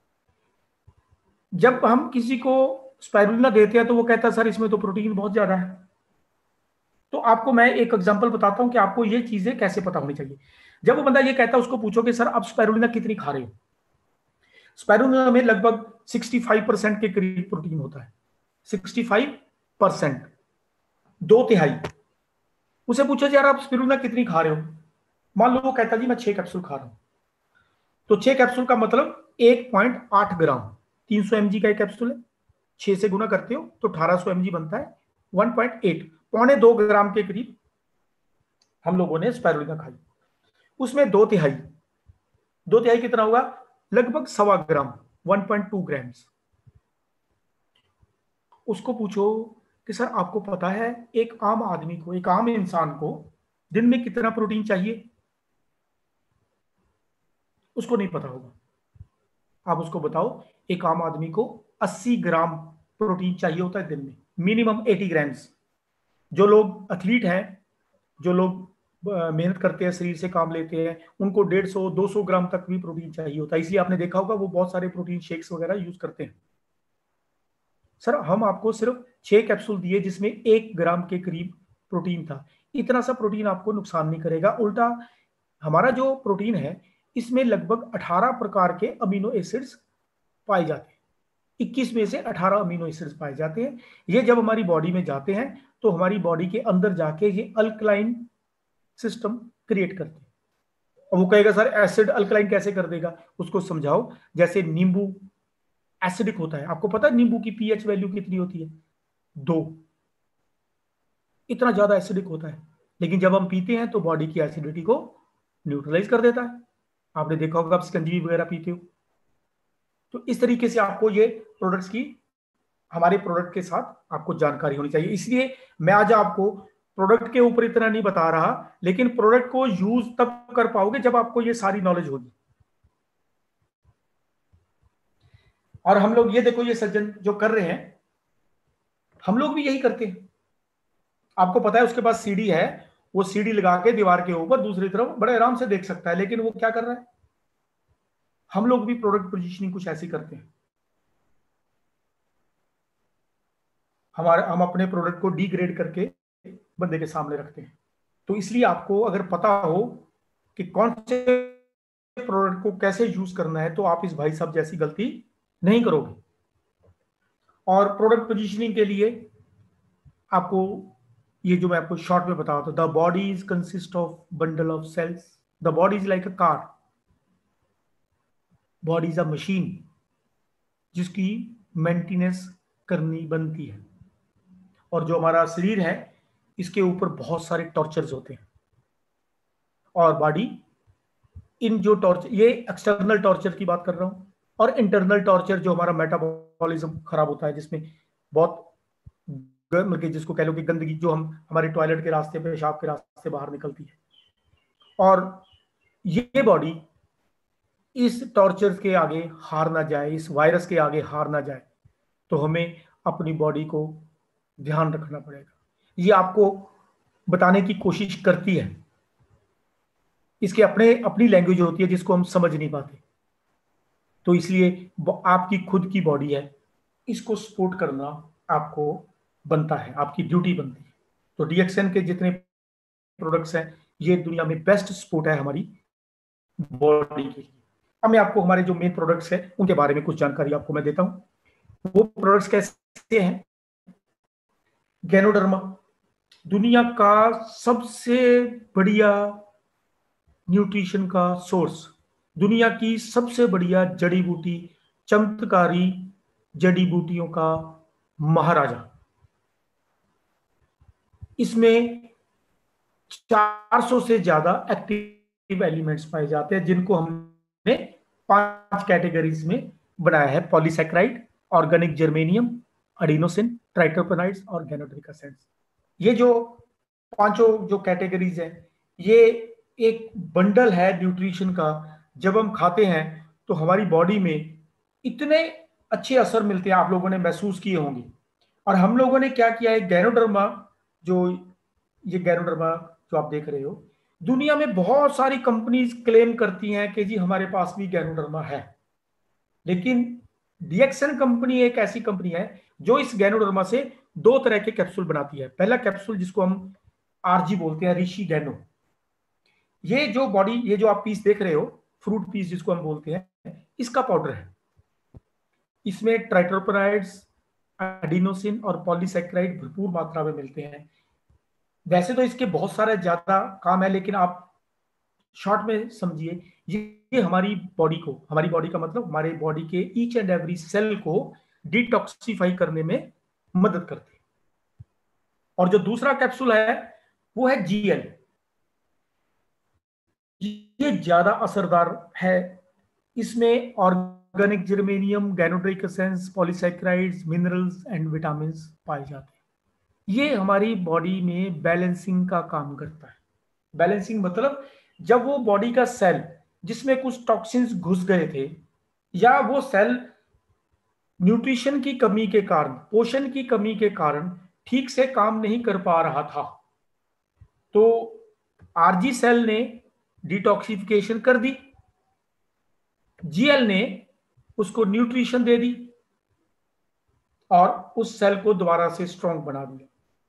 जब हम किसी को स्पाइरुलिना देते हैं तो वो कहता है सर इसमें तो प्रोटीन बहुत ज्यादा है। तो आपको मैं एक एग्जांपल बताता हूं कि आपको ये चीजें कैसे पता होनी चाहिए। जब वो बंदा ये कहता है, उसको पूछो कि सर आप स्पाइरुलिना कितनी खा रहे हो। स्पाइरुलिना में लगभग 65% के करीब प्रोटीन होता है, 65%, 2/3। उसे पूछो यार आप स्पाइरुलिना कितनी खा रहे हो, मान लो वो कहता जी मैं 6 कैप्सूल खा रहा हूं, तो 6 कैप्सूल का मतलब 1.8 ग्राम, 300 mg का एक कैप्सूल है, 6 से गुना करते हो तो 1800 mg बनता है, 1.8, 1.25 ग्राम के करीब हम लोगों ने स्पाइरुलिना खाई। उसमें 2/3 कितना होगा, लगभग 1.25 ग्राम, 1.2 ग्राम्स। उसको पूछो कि सर आपको पता है एक आम आदमी को, एक आम इंसान को दिन में कितना प्रोटीन चाहिए, उसको नहीं पता होगा। आप उसको बताओ एक आम आदमी को 80 ग्राम प्रोटीन चाहिए होता है दिन में, मिनिमम 80 ग्राम्स। जो लोग एथलीट हैं, जो लोग मेहनत करते हैं, शरीर से काम लेते हैं, उनको 150-200 ग्राम तक भी प्रोटीन चाहिए होता है। इसलिए आपने देखा होगा वो बहुत सारे प्रोटीन शेक्स वगैरह यूज करते हैं। सर हम आपको सिर्फ 6 कैप्सूल दिए जिसमें 1 ग्राम के करीब प्रोटीन था, इतना सा प्रोटीन आपको नुकसान नहीं करेगा। उल्टा हमारा जो प्रोटीन है इसमें लगभग 18 प्रकार के अमीनो एसिड्स पाए जाते हैं, 21 में से 18 अमीनो एसिड्स पाए जाते हैं। ये जब हमारी बॉडी में जाते हैं तो हमारी बॉडी के अंदर जाके ये अल्कलाइन सिस्टम क्रिएट करते हैं। और वो कहेगा सर एसिड अल्कलाइन कैसे कर देगा, उसको समझाओ। जैसे नींबू एसिडिक होता है, आपको पता है नींबू की पीएच वैल्यू कितनी होती है, 2, इतना ज्यादा एसिडिक होता है। लेकिन जब हम पीते हैं तो बॉडी की एसिडिटी को न्यूट्रलाइज कर देता है। आपने देखा होगा आप शिकंजी वगैरह पीते हो। तो इस तरीके से आपको ये प्रोडक्ट्स की, हमारे प्रोडक्ट के साथ आपको जानकारी होनी चाहिए। इसलिए मैं आज आपको प्रोडक्ट के ऊपर इतना नहीं बता रहा, लेकिन प्रोडक्ट को यूज तब कर पाओगे जब आपको ये सारी नॉलेज होगी। और हम लोग ये देखो, ये सज्जन जो कर रहे हैं, हम लोग भी यही करते हैं। आपको पता है उसके पास सीडी है, वो सीडी लगा के दीवार के ऊपर दूसरी तरफ बड़े आराम से देख सकता है, लेकिन वो क्या कर रहा है। हम लोग भी प्रोडक्ट पोजीशनिंग कुछ ऐसी करते हैं। हम अपने प्रोडक्ट को डिग्रेड करके बंदे के सामने रखते हैं। तो इसलिए आपको अगर पता हो कि कौन से प्रोडक्ट को कैसे यूज करना है तो आप इस भाई साहब जैसी गलती नहीं करोगे। और प्रोडक्ट पोजीशनिंग के लिए आपको ये जो मैं आपको शॉर्ट में बता रहा था, the body is consist of bundle of cells, the body is like a car, body is a machine जिसकी मेंटेनेंस करनी बनती है। और जो हमारा शरीर है इसके ऊपर बहुत सारे टॉर्चर्स होते हैं। और बॉडी इन जो टॉर्चर, ये एक्सटर्नल टॉर्चर की बात कर रहा हूं, और इंटरनल टॉर्चर जो हमारा मेटाबॉलिज्म खराब होता है, जिसमें बहुत जिसको कह लो कि गंदगी जो हम हमारे टॉयलेट के रास्ते, पेशाब के रास्ते बाहर निकलती है। और ये बॉडी इस टॉर्चर के आगे हार ना जाए, इस वायरस के आगे हार ना जाए, तो हमें अपनी बॉडी को ध्यान रखना पड़ेगा। ये आपको बताने की कोशिश करती है। इसके अपने अपनी लैंग्वेज होती है जिसको हम समझ नहीं पाते। तो इसलिए आपकी खुद की बॉडी है, इसको सपोर्ट करना आपको बनता है, आपकी ड्यूटी बनती है। तो डीएक्सएन के जितने प्रोडक्ट्स हैं, ये दुनिया में बेस्ट सपोर्ट है हमारी बॉडी के लिए। अब मैं आपको हमारे जो मेन प्रोडक्ट्स हैं उनके बारे में कुछ जानकारी आपको मैं देता हूं। वो प्रोडक्ट्स कैसे हैं? गैनोडर्मा दुनिया का सबसे बढ़िया न्यूट्रिशन का सोर्स, दुनिया की सबसे बढ़िया जड़ी बूटी, चमत्कारी जड़ी बूटियों का महाराजा। इसमें 400 से ज्यादा एक्टिव एलिमेंट्स पाए जाते हैं, जिनको हमने 5 कैटेगरीज में बनाया है: polysaccharide, organic germanium, adenosine, triterpenoids और गैनोट्रिक एसिड्स। ये जो पांचों जो कैटेगरीज हैं, ये एक बंडल है न्यूट्रिशन का। जब हम खाते हैं तो हमारी बॉडी में इतने अच्छे असर मिलते हैं, आप लोगों ने महसूस किए होंगे। और हम लोगों ने क्या किया है, गैनोडर्मा जो ये गैनोडर्मा जो आप देख रहे हो, दुनिया में बहुत सारी कंपनीज क्लेम करती हैं कि जी हमारे पास भी गैनोडर्मा है। लेकिन डीएक्सएन कंपनी एक ऐसी कंपनी है जो इस गैनोडर्मा से 2 तरह के कैप्सूल बनाती है। पहला कैप्सूल जिसको हम आरजी बोलते हैं, ऋषि गैनो। ये जो बॉडी, ये जो आप पीस देख रहे हो, फ्रूट पीस जिसको हम बोलते हैं, इसका पाउडर है। इसमें ट्राइटरपेनॉइड्स, एडिनोसिन और पॉलीसैकेराइड भरपूर मात्रा में मिलते हैं। वैसे तो इसके बहुत सारे ज्यादा काम है, लेकिन आप शॉर्ट में समझिए, ये हमारी बॉडी को, हमारी बॉडी का मतलब हमारे बॉडी के ईच एंड एवरी सेल को डिटॉक्सिफाई करने में मदद करते हैं। और जो दूसरा कैप्सूल है वो है जीएल। ये ज्यादा असरदार है। इसमें organic germanium, ganoderic essence, polysaccharides, minerals and vitamin पाए जाते हैं। ये हमारी बॉडी में बैलेंसिंग का काम करता है। बैलेंसिंग मतलब जब वो बॉडी का सेल जिसमें कुछ टॉक्सिन्स घुस गए थे, या वो सेल न्यूट्रिशन की कमी के कारण, पोषण की कमी के कारण ठीक से काम नहीं कर पा रहा था, तो आरजी सेल ने डिटॉक्सिफिकेशन कर दी, जीएल ने उसको न्यूट्रिशन दे दी और उस सेल को दोबारा से स्ट्रांग बना दिया।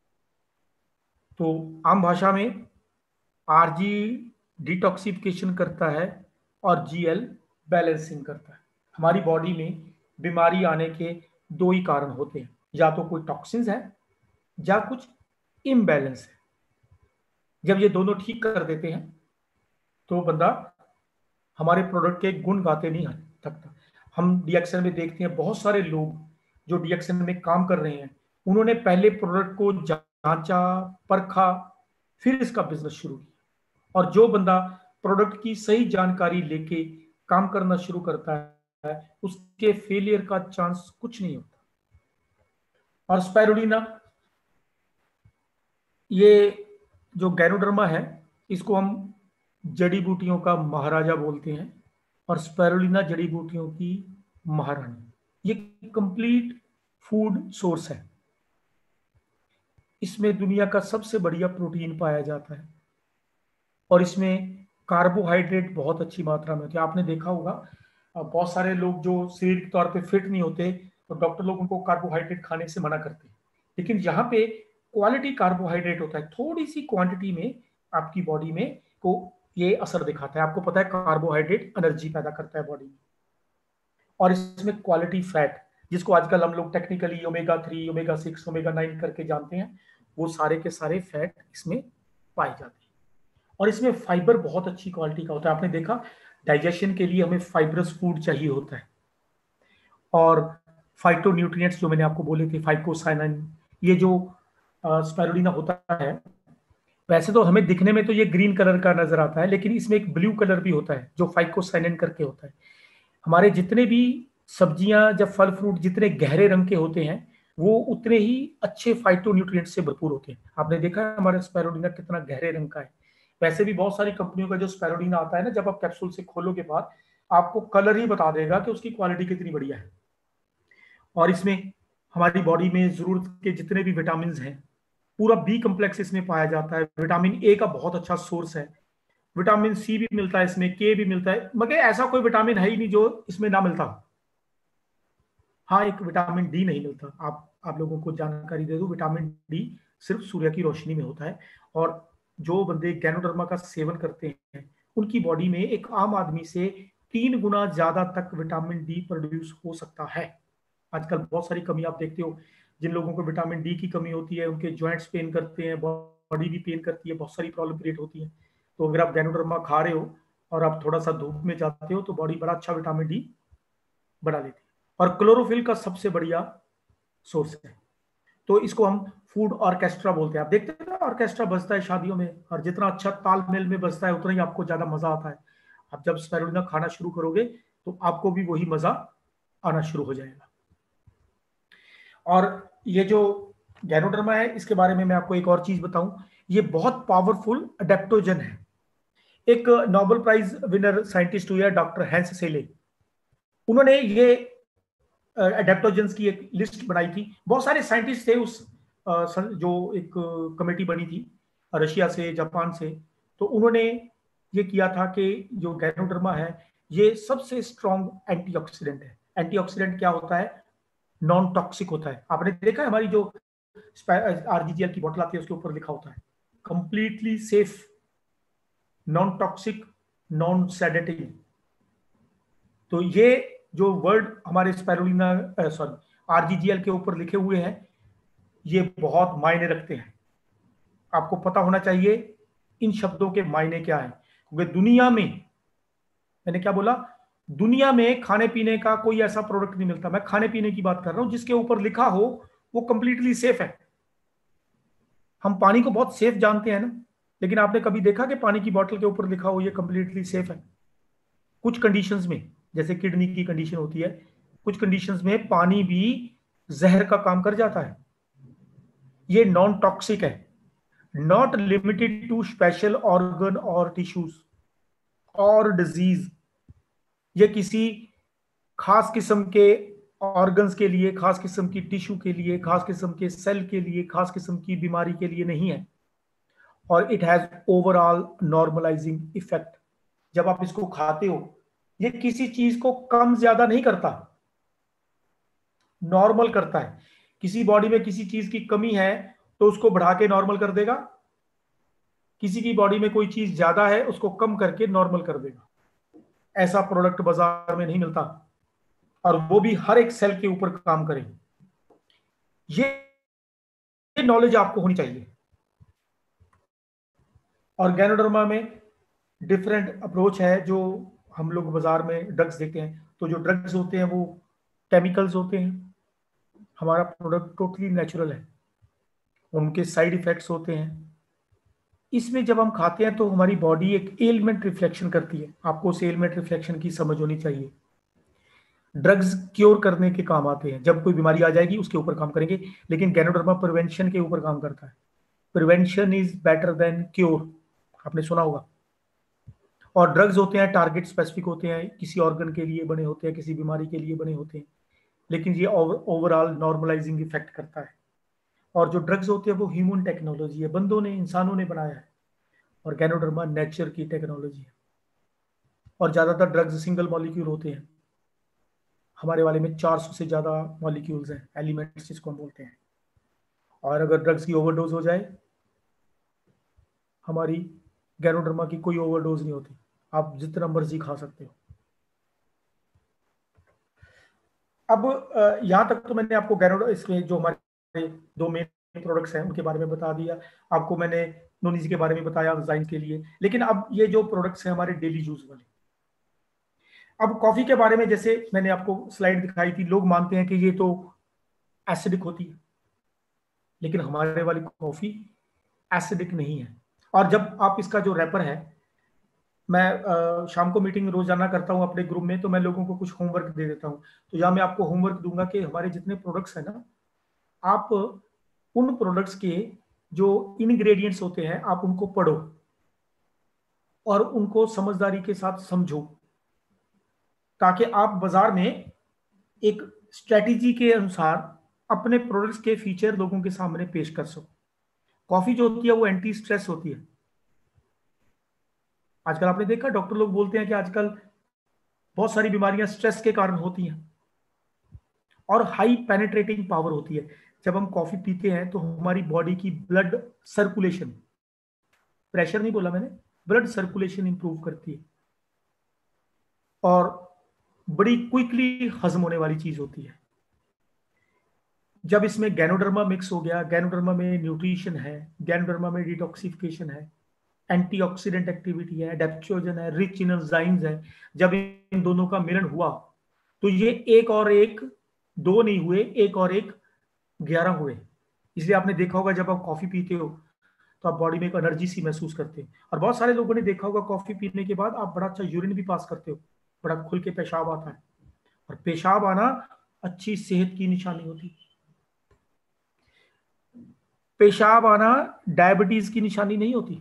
तो आम भाषा में आरजी डिटॉक्सिफिकेशन करता है और जीएल बैलेंसिंग करता है। हमारी बॉडी में बीमारी आने के 2 ही कारण होते हैं, या तो कोई टॉक्सिन्स है या कुछ इम्बैलेंस है। जब ये दोनों ठीक कर देते हैं तो बंदा हमारे प्रोडक्ट के गुण गाते नहीं थकता। हम डीएक्सएन में देखते हैं बहुत सारे लोग जो डीएक्सएन में काम कर रहे हैं, उन्होंने पहले प्रोडक्ट को जांचा, परखा, फिर इसका बिजनेस शुरू किया। और जो बंदा प्रोडक्ट की सही जानकारी लेके काम करना शुरू करता है, उसके फेलियर का चांस कुछ नहीं होता। और स्पाइरुलिना, ये जो गैनोडर्मा है, इसको हम जड़ी बूटियों का महाराजा बोलते हैं, और स्पाइरुलिना जड़ी बूटियों की महारानी। ये कंप्लीट फूड सोर्स है। इसमें दुनिया का सबसे बढ़िया प्रोटीन पाया जाता है, और इसमें कार्बोहाइड्रेट बहुत अच्छी मात्रा में होती है। आपने देखा होगा बहुत सारे लोग जो शरीर के तौर पे फिट नहीं होते, तो डॉक्टर लोग उनको कार्बोहाइड्रेट खाने से मना करते हैं। लेकिन यहाँ पे क्वालिटी कार्बोहाइड्रेट होता है, थोड़ी सी क्वांटिटी में आपकी बॉडी में को ये असर दिखाता है। आपको पता है कार्बोहाइड्रेट एनर्जी पैदा करता है बॉडी में। और इसमें क्वालिटी फैट, जिसको आजकल हम लोग टेक्निकली ओमेगा 3, ओमेगा 6, ओमेगा 9 करके जानते हैं, वो सारे के सारे फैट इसमें पाए जाते हैं। और इसमें फाइबर बहुत अच्छी क्वालिटी का होता है। आपने देखा डाइजेशन के लिए हमें फाइबरस फूड चाहिए होता है। और फाइटोन्यूट्रिएंट्स जो मैंने आपको बोले थे, फाइकोसाइनिन, ये जो स्पाइरुलिना होता है, वैसे तो हमें दिखने में तो ये ग्रीन कलर का नजर आता है, लेकिन इसमें एक ब्लू कलर भी होता है जो फाइकोसाइनिन करके होता है। हमारे जितने भी सब्जियां, जब फल फ्रूट जितने गहरे रंग के होते हैं, वो उतने ही अच्छे फाइटोन्यूट्रिएंट से भरपूर होते हैं। आपने देखा है हमारा स्पाइरुलिना कितना गहरे रंग का है। वैसे भी बहुत सारी कंपनियों का जो स्पाइरुलिना आता है ना, जब आप कैप्सूल से खोलोगे बाद, आपको कलर ही बता देगा कि उसकी क्वालिटी कितनी बढ़िया है। और इसमें हमारी बॉडी में जरूरत के जितने भी विटामिन हैं पूरा बी कम्प्लेक्स इसमें पाया जाता है, विटामिन ए का बहुत अच्छा सोर्स है, विटामिन सी भी मिलता है इसमें, के भी मिलता है, मगर ऐसा कोई विटामिन है ही नहीं जो इसमें ना मिलता। हाँ, एक विटामिन डी नहीं मिलता। आप लोगों को जानकारी दे दूं, विटामिन डी सिर्फ सूर्य की रोशनी में होता है, और जो बंदे गैनोडर्मा का सेवन करते हैं उनकी बॉडी में एक आम आदमी से 3 गुना ज्यादा तक विटामिन डी प्रोड्यूस हो सकता है। आजकल बहुत सारी कमी आप देखते हो, जिन लोगों को विटामिन डी की कमी होती है उनके जॉइंट्स पेन करते हैं, बॉडी भी पेन करती है, बहुत सारी प्रॉब्लम क्रिएट होती है। तो अगर आप गैनोडर्मा खा रहे हो और आप थोड़ा सा धूप में जाते हो तो बॉडी बड़ा अच्छा विटामिन डी बना लेती है, और क्लोरोफिल का सबसे बढ़िया सोर्स है। तो इसको हम फूड ऑर्केस्ट्रा बोलते हैं। आप देखते हैं ना, ऑर्केस्ट्रा बजता है शादियों में, और जितना अच्छा तालमेल में बजता है उतना ही आपको ज्यादा मजा आता है। आप जब स्पाइरुलिना खाना शुरू करोगे तो आपको भी वही मजा आना शुरू हो जाएगा। और ये जो गैनोडर्मा है, इसके बारे में मैं आपको एक और चीज बताऊं, ये बहुत पावरफुल अडेप्टोजन है। एक नोबेल प्राइज विनर साइंटिस्ट हुए डॉक्टर हैंस सेले, उन्होंने ये अडेप्टोजेंस की एक लिस्ट बनाई थी। बहुत सारे साइंटिस्ट थे उस जो एक कमेटी बनी थी रशिया से, जापान से, तो उन्होंने ये किया था कि जो गैनोडर्मा है ये सबसे स्ट्रॉन्ग एंटीऑक्सीडेंट है। एंटीऑक्सीडेंट क्या होता है? नॉन टॉक्सिक होता है। आपने देखा है हमारी जो आरजीजीएल की बोतल आती है उसके ऊपर लिखा होता है completely safe, non toxic, non sedative. तो ये जो वर्ड हमारे स्पाइरुलिना आरजीजीएल के ऊपर लिखे हुए हैं ये बहुत मायने रखते हैं। आपको पता होना चाहिए इन शब्दों के मायने क्या है, क्योंकि दुनिया में, मैंने क्या बोला, दुनिया में खाने पीने का कोई ऐसा प्रोडक्ट नहीं मिलता, मैं खाने पीने की बात कर रहा हूं, जिसके ऊपर लिखा हो वो कंप्लीटली सेफ है। हम पानी को बहुत सेफ जानते हैं ना, लेकिन आपने कभी देखा कि पानी की बोतल के ऊपर लिखा हो ये कंप्लीटली सेफ है? कुछ कंडीशंस में, जैसे किडनी की कंडीशन होती है, कुछ कंडीशंस में पानी भी जहर का काम कर जाता है। ये नॉन टॉक्सिक है, not limited to special organ और टिश्यूज और डिजीज। ये किसी खास किस्म के ऑर्गन्स के लिए, खास किस्म की टिश्यू के लिए, खास किस्म के सेल के लिए, खास किस्म की बीमारी के लिए नहीं है, और it has overall normalising effect. जब आप इसको खाते हो ये किसी चीज को कम ज्यादा नहीं करता, नॉर्मल करता है। किसी बॉडी में किसी चीज की कमी है तो उसको बढ़ा के नॉर्मल कर देगा, किसी की बॉडी में कोई चीज ज्यादा है उसको कम करके नॉर्मल कर देगा। ऐसा प्रोडक्ट बाजार में नहीं मिलता, और वो भी हर एक सेल के ऊपर काम करे। ये नॉलेज आपको होनी चाहिए। और गैनोडर्मा में डिफरेंट अप्रोच है। जो हम लोग बाजार में ड्रग्स देखते हैं, तो जो ड्रग्स होते हैं वो केमिकल्स होते हैं, हमारा प्रोडक्ट टोटली नेचुरल है, उनके साइड इफेक्ट्स होते हैं। इसमें जब हम खाते हैं तो हमारी बॉडी एक एलिमेंट रिफ्लेक्शन करती है, आपको उस एलिमेंट रिफ्लेक्शन की समझ होनी चाहिए। ड्रग्स क्योर करने के काम आते हैं, जब कोई बीमारी आ जाएगी उसके ऊपर काम करेंगे, लेकिन गैनोडर्मा प्रिवेंशन के ऊपर काम करता है। Prevention is better than cure, आपने सुना होगा। और ड्रग्स होते हैं टारगेट स्पेसिफिक होते हैं, किसी ऑर्गन के लिए बने होते हैं, किसी बीमारी के लिए बने होते हैं, लेकिन ये ओवरऑल नॉर्मलाइजिंग इफेक्ट करता है। और जो ड्रग्स होते हैं वो ह्यूमन टेक्नोलॉजी है, बंदों ने, इंसानों ने बनाया है, और गैनोडर्मा नेचर की टेक्नोलॉजी है। और ज्यादातर ड्रग्स सिंगल मॉलिक्यूल होते हैं, हमारे वाले में 400 से ज्यादा मॉलिक्यूल्स हैं, एलिमेंट्स जिसको हम बोलते हैं। और अगर ड्रग्स की ओवरडोज हो जाए, हमारी गैनोडर्मा की कोई ओवरडोज नहीं होती, आप जितना मर्जी खा सकते हो। अब यहां तक तो मैंने आपको गैनोडर्मा, इसमें जो हमारे 2 मेन प्रोडक्ट्स हैं उनके बारे में बता दिया, आपको मैंने नोनीजी के बारे में बताया एंजाइम के लिए। लेकिन अब ये जो प्रोडक्ट्स हैं हमारे डेली यूज वाले, अब कॉफी के बारे में, जैसे मैंने आपको स्लाइड दिखाई थी, लोग मानते हैं कि ये तो एसिडिक होती है, लेकिन हमारे वाली कॉफी एसिडिक नहीं है। और जब आप इसका जो रैपर है, मैं शाम को मीटिंग रोजाना करता हूं अपने ग्रुप में, तो मैं लोगों को कुछ होमवर्क दे देता हूं। तो यहाँ मैं आपको होमवर्क दूंगा कि हमारे जितने प्रोडक्ट्स हैं ना, आप उन प्रोडक्ट्स के जो इंग्रेडिएंट्स होते हैं आप उनको पढ़ो और उनको समझदारी के साथ समझो, ताकि आप बाजार में एक स्ट्रेटेजी के अनुसार अपने प्रोडक्ट्स के फीचर लोगों के सामने पेश कर सको। कॉफी जो होती है वो एंटी स्ट्रेस होती है। आजकल आपने देखा डॉक्टर लोग बोलते हैं कि आजकल बहुत सारी बीमारियां स्ट्रेस के कारण होती हैं, और हाई पेनिट्रेटिंग पावर होती है। जब हम कॉफी पीते हैं तो हमारी बॉडी की ब्लड सर्कुलेशन, प्रेशर नहीं बोला मैंने, ब्लड सर्कुलेशन इंप्रूव करती है, और बड़ी क्विकली हजम होने वाली चीज होती है। जब इसमें गैनोडर्मा मिक्स हो गया, गैनोडर्मा में न्यूट्रिशन है, गैनोडर्मा में डिटॉक्सिफिकेशन है, एंटीऑक्सीडेंट एक्टिविटी है, एडेप्टोजन है, रिच इन एंजाइम्स है, जब इन दोनों का मिलन हुआ तो ये एक और एक दो नहीं हुए, एक और एक 11 हुए। इसलिए आपने देखा होगा जब आप कॉफी पीते हो तो आप बॉडी में एक एनर्जी सी महसूस करते हैं। और बहुत सारे लोगों ने देखा होगा कॉफी पीने के बाद आप बड़ा अच्छा यूरिन भी पास करते हो, बड़ा खुल के पेशाब आता है, और पेशाब आना अच्छी सेहत की निशानी होती है। पेशाब आना डायबिटीज की निशानी नहीं होती।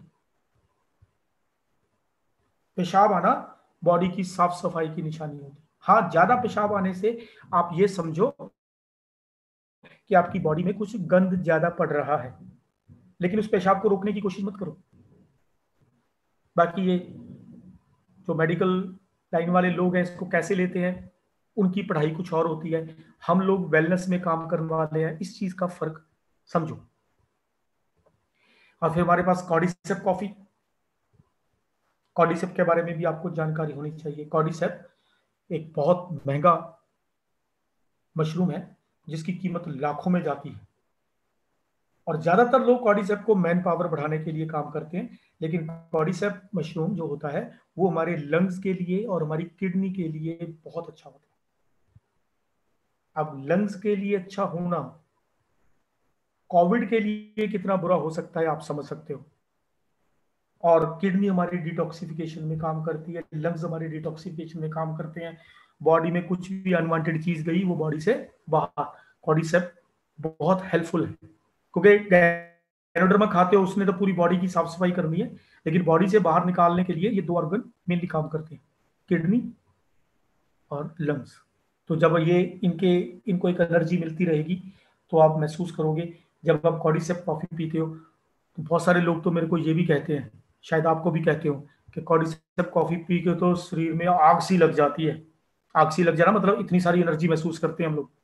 पेशाब आना बॉडी की साफ सफाई की निशानी होती। हाँ, ज्यादा पेशाब आने से आप ये समझो कि आपकी बॉडी में कुछ गंद ज्यादा पड़ रहा है, लेकिन उस पेशाब को रोकने की कोशिश मत करो। बाकी ये जो मेडिकल लाइन वाले लोग हैं इसको कैसे लेते हैं, उनकी पढ़ाई कुछ और होती है, हम लोग वेलनेस में काम करने वाले हैं, इस चीज का फर्क समझो। और फिर हमारे पास कॉर्डिसेप कॉफी। कॉर्डिसेप के बारे में भी आपको जानकारी होनी चाहिए। कॉर्डिसेप एक बहुत महंगा मशरूम है जिसकी कीमत लाखों में जाती है, और ज्यादातर लोग कॉर्डिसेप को मैन पावर बढ़ाने के लिए काम करते हैं, लेकिन कॉर्डिसेप मशरूम जो होता है वो हमारे लंग्स के लिए और हमारी किडनी के लिए बहुत अच्छा होता है। अब लंग्स के लिए अच्छा होना कोविड के लिए कितना बुरा हो सकता है आप समझ सकते हो। और किडनी हमारी डिटॉक्सिफिकेशन में काम करती है, लंग्स हमारी डिटॉक्सिफिकेशन में काम करते हैं। बॉडी में कुछ भी अनवांटेड चीज गई वो बॉडी से बाहर, कॉर्डिसेप बहुत हेल्पफुल है। क्योंकि गैनोडर्मा खाते हो उसने तो पूरी बॉडी की साफ सफाई करनी है, लेकिन बॉडी से बाहर निकालने के लिए ये दो ऑर्गन मेनली काम करते हैं, किडनी और लंग्स। तो जब ये इनको एक एनर्जी मिलती रहेगी तो आप महसूस करोगे। जब आप कॉर्डिसेप कॉफी पीते हो तो बहुत सारे लोग तो मेरे को ये भी कहते हैं, शायद आपको भी कहते हो, कि कॉर्डिसेप कॉफी पी के तो शरीर में आग सी लग जाती है। आग सी लग जाना मतलब इतनी सारी एनर्जी महसूस करते हैं हम लोग।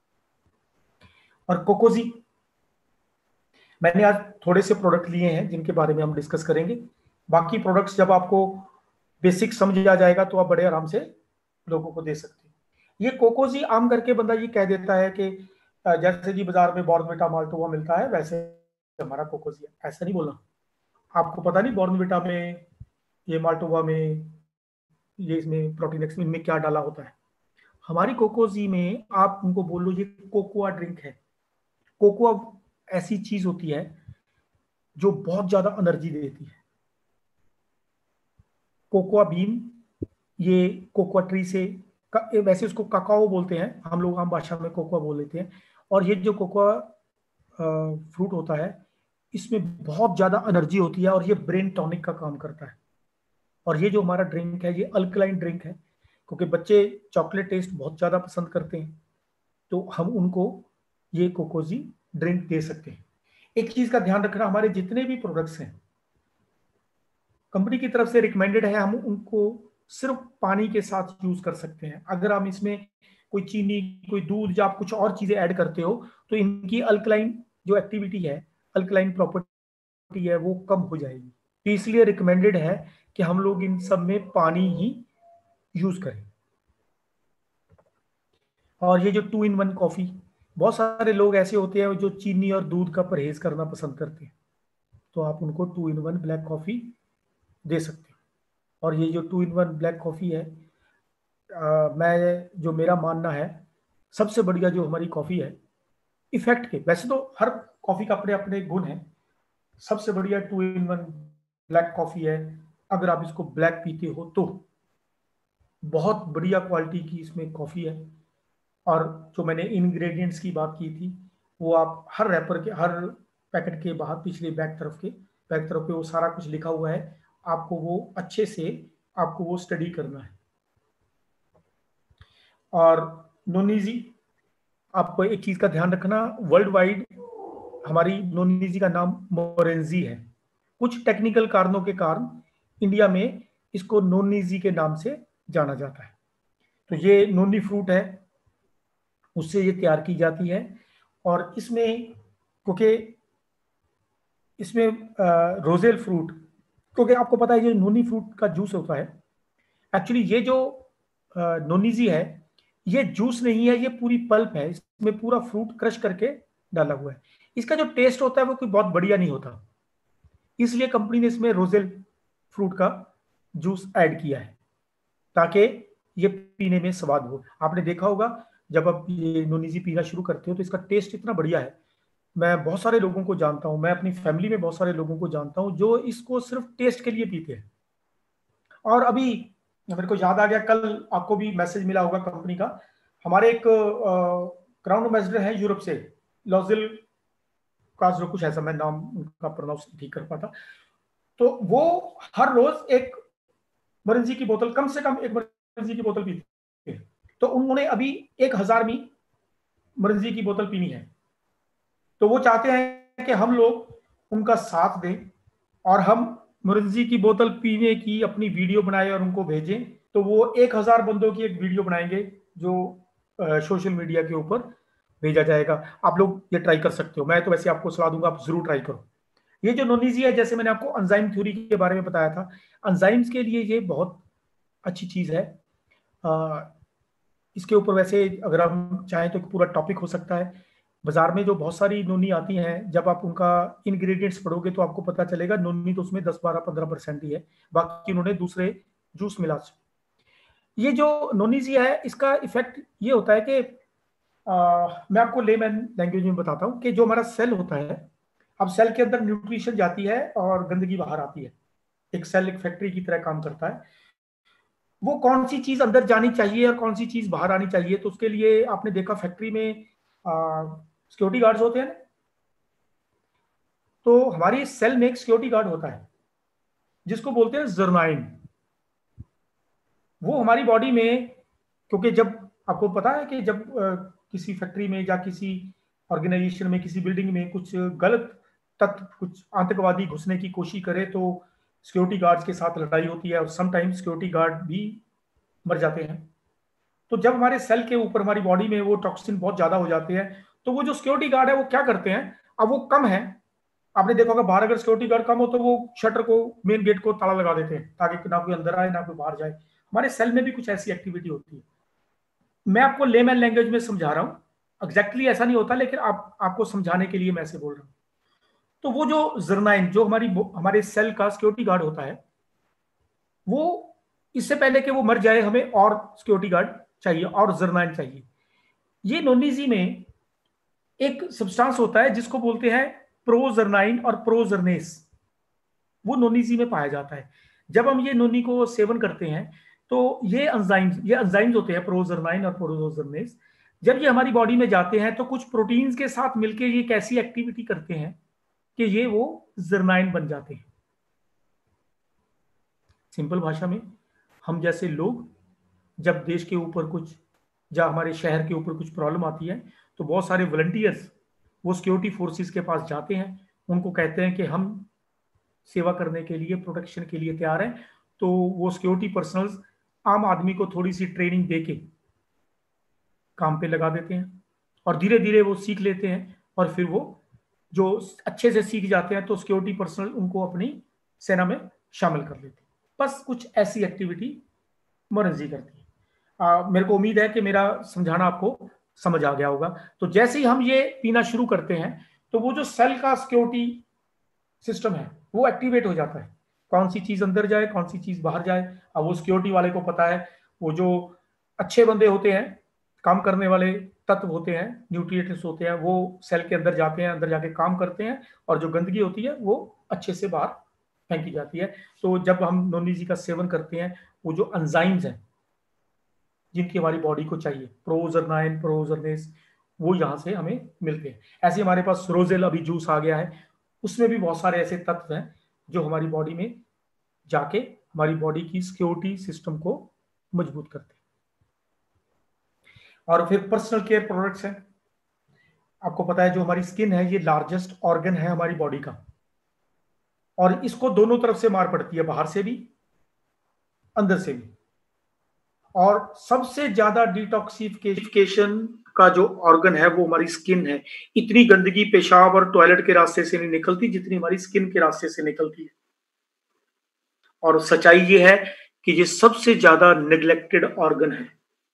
और कोकोजी, मैंने आज थोड़े से प्रोडक्ट लिए हैं जिनके बारे में हम डिस्कस करेंगे। बाकी प्रोडक्ट्स जब आपको बेसिक समझ आ जाएगा तो आप बड़े आराम से लोगों को दे सकते हैं। ये कोकोजी आम करके बंदा ये कह देता है कि जैसे जी बाजार में बॉर्नविटा माल्टोवा मिलता है वैसे हमारा कोकोजी है, ऐसा नहीं बोलना। आपको पता नहीं बॉर्नविटा में, ये माल्टोवा में, ये इसमें प्रोटीन एक्स इनमें क्या डाला होता है। हमारी कोकोजी में आप उनको बोलो ये कोकोआ ड्रिंक है। कोकोआ ऐसी चीज होती है जो बहुत ज्यादा एनर्जी देती है। कोकोआ बीन, ये कोकोआ ट्री से वैसे उसको काकाओ बोलते हैं, हम लोग आम भाषा में कोकोआ बोल लेते हैं। और ये जो कोकोआ फ्रूट होता है इसमें बहुत ज्यादा एनर्जी होती है, और ये ब्रेन टॉनिक का काम करता है। और ये जो हमारा ड्रिंक है ये अल्कलाइन ड्रिंक है, क्योंकि बच्चे चॉकलेट टेस्ट बहुत ज्यादा पसंद करते हैं, तो हम उनको ये कोकोजी ड्रिंक दे सकते हैं। एक चीज का ध्यान रखना, हमारे जितने भी प्रोडक्ट्स हैं कंपनी की तरफ से रिकमेंडेड है, हम उनको सिर्फ पानी के साथ यूज कर सकते हैं। अगर हम इसमें कोई चीनी, कोई दूध या आप कुछ और चीजें ऐड करते हो तो इनकी अल्कलाइन जो एक्टिविटी है, अल्कलाइन प्रॉपर्टी है, वो कम हो जाएगी। तो इसलिए रिकमेंडेड है कि हम लोग इन सब में पानी ही यूज करें। और ये जो 2 in 1 कॉफी, बहुत सारे लोग ऐसे होते हैं जो चीनी और दूध का परहेज करना पसंद करते हैं, तो आप उनको 2 in 1 ब्लैक कॉफी दे सकते हैं। और ये जो 2 in 1 ब्लैक कॉफी है, मैं जो मेरा मानना है सबसे बढ़िया जो हमारी कॉफी है इफेक्ट के, वैसे तो हर कॉफी का अपने अपने गुण है, सबसे बढ़िया 2 in 1 ब्लैक कॉफी है। अगर आप इसको ब्लैक पीते हो तो बहुत बढ़िया क्वालिटी की इसमें कॉफी है। और जो मैंने इंग्रेडिएंट्स की बात की थी वो आप हर रैपर के, हर पैकेट के बाहर पिछले बैक तरफ पे वो सारा कुछ लिखा हुआ है। आपको वो अच्छे से आपको वो स्टडी करना है। और नोनीजी, आपको एक चीज का ध्यान रखना, वर्ल्ड वाइड हमारी नोनीजी का नाम मोरेंजी है। कुछ टेक्निकल कारणों के कारण इंडिया में इसको नोनीजी के नाम से जाना जाता है। तो ये नोनी फ्रूट है, उससे ये तैयार की जाती है। और इसमें क्योंकि इसमें रोजेल फ्रूट, क्योंकि आपको पता है ये नोनी फ्रूट का जूस होता है, एक्चुअली ये जो नोनीजी है ये जूस नहीं है, ये पूरी पल्प है, इसमें पूरा फ्रूट क्रश करके डाला हुआ है। इसका जो टेस्ट होता है वो कोई बहुत बढ़िया नहीं होता, इसलिए कंपनी ने इसमें रोजेल फ्रूट का जूस ऐड किया है ताकि ये पीने में स्वाद हो। आपने देखा होगा जब आप ये नोनीजी पीना शुरू करते हो तो इसका टेस्ट इतना बढ़िया है। मैं बहुत सारे लोगों को जानता हूं, मैं अपनी फैमिली में बहुत सारे लोगों को जानता हूं जो इसको सिर्फ टेस्ट के लिए पीते हैं। और अभी मेरे को याद आ गया, कल आपको भी मैसेज मिला होगा कंपनी का, हमारे एक क्राउन एम्बेसडर है यूरोप से, लॉजिल का जो कुछ ऐसा, मैं नाम उनका प्रोनाउंस ठीक कर पाता, तो वो हर रोज एक मोरेंजी की बोतल, कम से कम एक मोरेंजी की बोतल पीते हैं। तो उन्होंने अभी 1000वीं मोरेंजी की बोतल पीनी है। तो वो चाहते हैं कि हम लोग उनका साथ दें और हम मोरेंजी की बोतल पीने की अपनी वीडियो बनाए और उनको भेजें। तो वो 1000 बंदों की एक वीडियो बनाएंगे जो सोशल मीडिया के ऊपर भेजा जाएगा। आप लोग ये ट्राई कर सकते हो, मैं तो वैसे आपको सलाह दूंगा आप जरूर ट्राई करो। ये जो नोनीजी है, जैसे मैंने आपको एंजाइम थ्योरी के बारे में बताया था, एंजाइम्स के लिए ये बहुत अच्छी चीज है। इसके ऊपर वैसे अगर हम चाहें तो पूरा टॉपिक हो सकता है। बाजार में जो बहुत सारी नोनी आती हैं, जब आप उनका इंग्रेडिएंट्स पढ़ोगे तो आपको पता चलेगा नोनी तो उसमें 10-12-15% ही है, बाकी उन्होंने दूसरे जूस मिला। ये जो नोनीजी है इसका इफेक्ट ये होता है कि मैं आपको लेमैन लैंग्वेज में बताता हूँ कि जो हमारा सेल होता है, अब सेल के अंदर न्यूट्रिशन जाती है और गंदगी बाहर आती है। एक सेल एक फैक्ट्री की तरह काम करता है। वो कौन सी चीज अंदर जानी चाहिए और कौन सी चीज बाहर आनी चाहिए, तो उसके लिए आपने देखा फैक्ट्री में सिक्योरिटी गार्ड्स होते हैं। तो हमारी सेल में एक सिक्योरिटी गार्ड होता है जिसको बोलते हैं जर्नाइन। वो हमारी बॉडी में, क्योंकि जब आपको पता है कि जब किसी फैक्ट्री में या किसी ऑर्गेनाइजेशन में, किसी बिल्डिंग में कुछ गलत तत्व, कुछ आतंकवादी घुसने की कोशिश करे तो सिक्योरिटी गार्ड्स के साथ लड़ाई होती है और समटाइम सिक्योरिटी गार्ड भी मर जाते हैं। तो जब हमारे सेल के ऊपर हमारी बॉडी में वो टॉक्सिन बहुत ज्यादा हो जाते हैं, तो वो जो सिक्योरिटी गार्ड है वो क्या करते हैं, अब वो कम है, आपने देखा होगा बाहर अगर सिक्योरिटी गार्ड कम हो तो वो शटर को, मेन गेट को ताला लगा देते हैं ताकि ना कोई अंदर आए ना कोई बाहर जाए। हमारे सेल में भी कुछ ऐसी एक्टिविटी होती है। मैं आपको लेमैन लैंग्वेज में समझा रहा हूं, एग्जैक्टली ऐसा नहीं होता, लेकिन आपको समझाने के लिए मैं ऐसे बोल रहा हूं। तो वो जो जर्नाइन, जो हमारे सेल का सिक्योरिटी गार्ड होता है, वो इससे पहले कि वो मर जाए हमें और सिक्योरिटी गार्ड चाहिए और जर्नाइन चाहिए। ये नोनीजी में एक सब्सटेंस होता है जिसको बोलते हैं प्रोजर्नाइन और प्रोजर्नेस, वो नोनीजी में पाया जाता है। जब हम ये नोनी को सेवन करते हैं तो ये एंजाइम्स होते हैं प्रोजर्नाइन और प्रोजर्नेस, जब ये हमारी बॉडी में जाते हैं तो कुछ प्रोटीन्स के साथ मिलकर ये एक ऐसी एक्टिविटी करते हैं कि ये वो जर्नाइन बन जाते हैं। सिंपल भाषा में, हम जैसे लोग जब देश के ऊपर कुछ या हमारे शहर के ऊपर कुछ प्रॉब्लम आती है तो बहुत सारे वॉलंटियर्स वो सिक्योरिटी फोर्सेस के पास जाते हैं, उनको कहते हैं कि हम सेवा करने के लिए, प्रोटेक्शन के लिए तैयार हैं। तो वो सिक्योरिटी पर्सनल्स आम आदमी को थोड़ी सी ट्रेनिंग देके काम पे लगा देते हैं और धीरे धीरे वो सीख लेते हैं और फिर वो जो अच्छे से सीख जाते हैं तो सिक्योरिटी पर्सनल उनको अपनी सेना में शामिल कर लेते हैं। बस कुछ ऐसी एक्टिविटी मोरेंजी करती है। मेरे को उम्मीद है कि मेरा समझाना आपको समझ आ गया होगा। तो जैसे ही हम ये पीना शुरू करते हैं तो वो जो सेल का सिक्योरिटी सिस्टम है वो एक्टिवेट हो जाता है, कौन सी चीज अंदर जाए कौन सी चीज बाहर जाए। अब वो सिक्योरिटी वाले को पता है, वो जो अच्छे बंदे होते हैं, काम करने वाले तत्व होते हैं, न्यूट्रिएंट्स होते हैं, वो सेल के अंदर जाते हैं, अंदर जाके काम करते हैं और जो गंदगी होती है वो अच्छे से बाहर फेंकी जाती है। तो जब हम नोनीजी का सेवन करते हैं, वो जो एंजाइम्स हैं जिनकी हमारी बॉडी को चाहिए, प्रोजर्नाइन, प्रोजर्नेस, वो यहाँ से हमें मिलते हैं। ऐसे हमारे पास रोजेल अभी जूस आ गया है, उसमें भी बहुत सारे ऐसे तत्व हैं जो हमारी बॉडी में जाके हमारी बॉडी की सिक्योरिटी सिस्टम को मजबूत करते हैं। और फिर पर्सनल केयर प्रोडक्ट्स हैं। आपको पता है जो हमारी स्किन है ये लार्जेस्ट ऑर्गन है हमारी बॉडी का, और इसको दोनों तरफ से मार पड़ती है, बाहर से भी अंदर से भी। और सबसे ज्यादा डिटॉक्सिफिकेशन का जो ऑर्गन है वो हमारी स्किन है। इतनी गंदगी पेशाब और टॉयलेट के रास्ते से नहीं निकलती जितनी हमारी स्किन के रास्ते से निकलती है। और सच्चाई ये है कि ये सबसे ज्यादा नेग्लेक्टेड ऑर्गन है।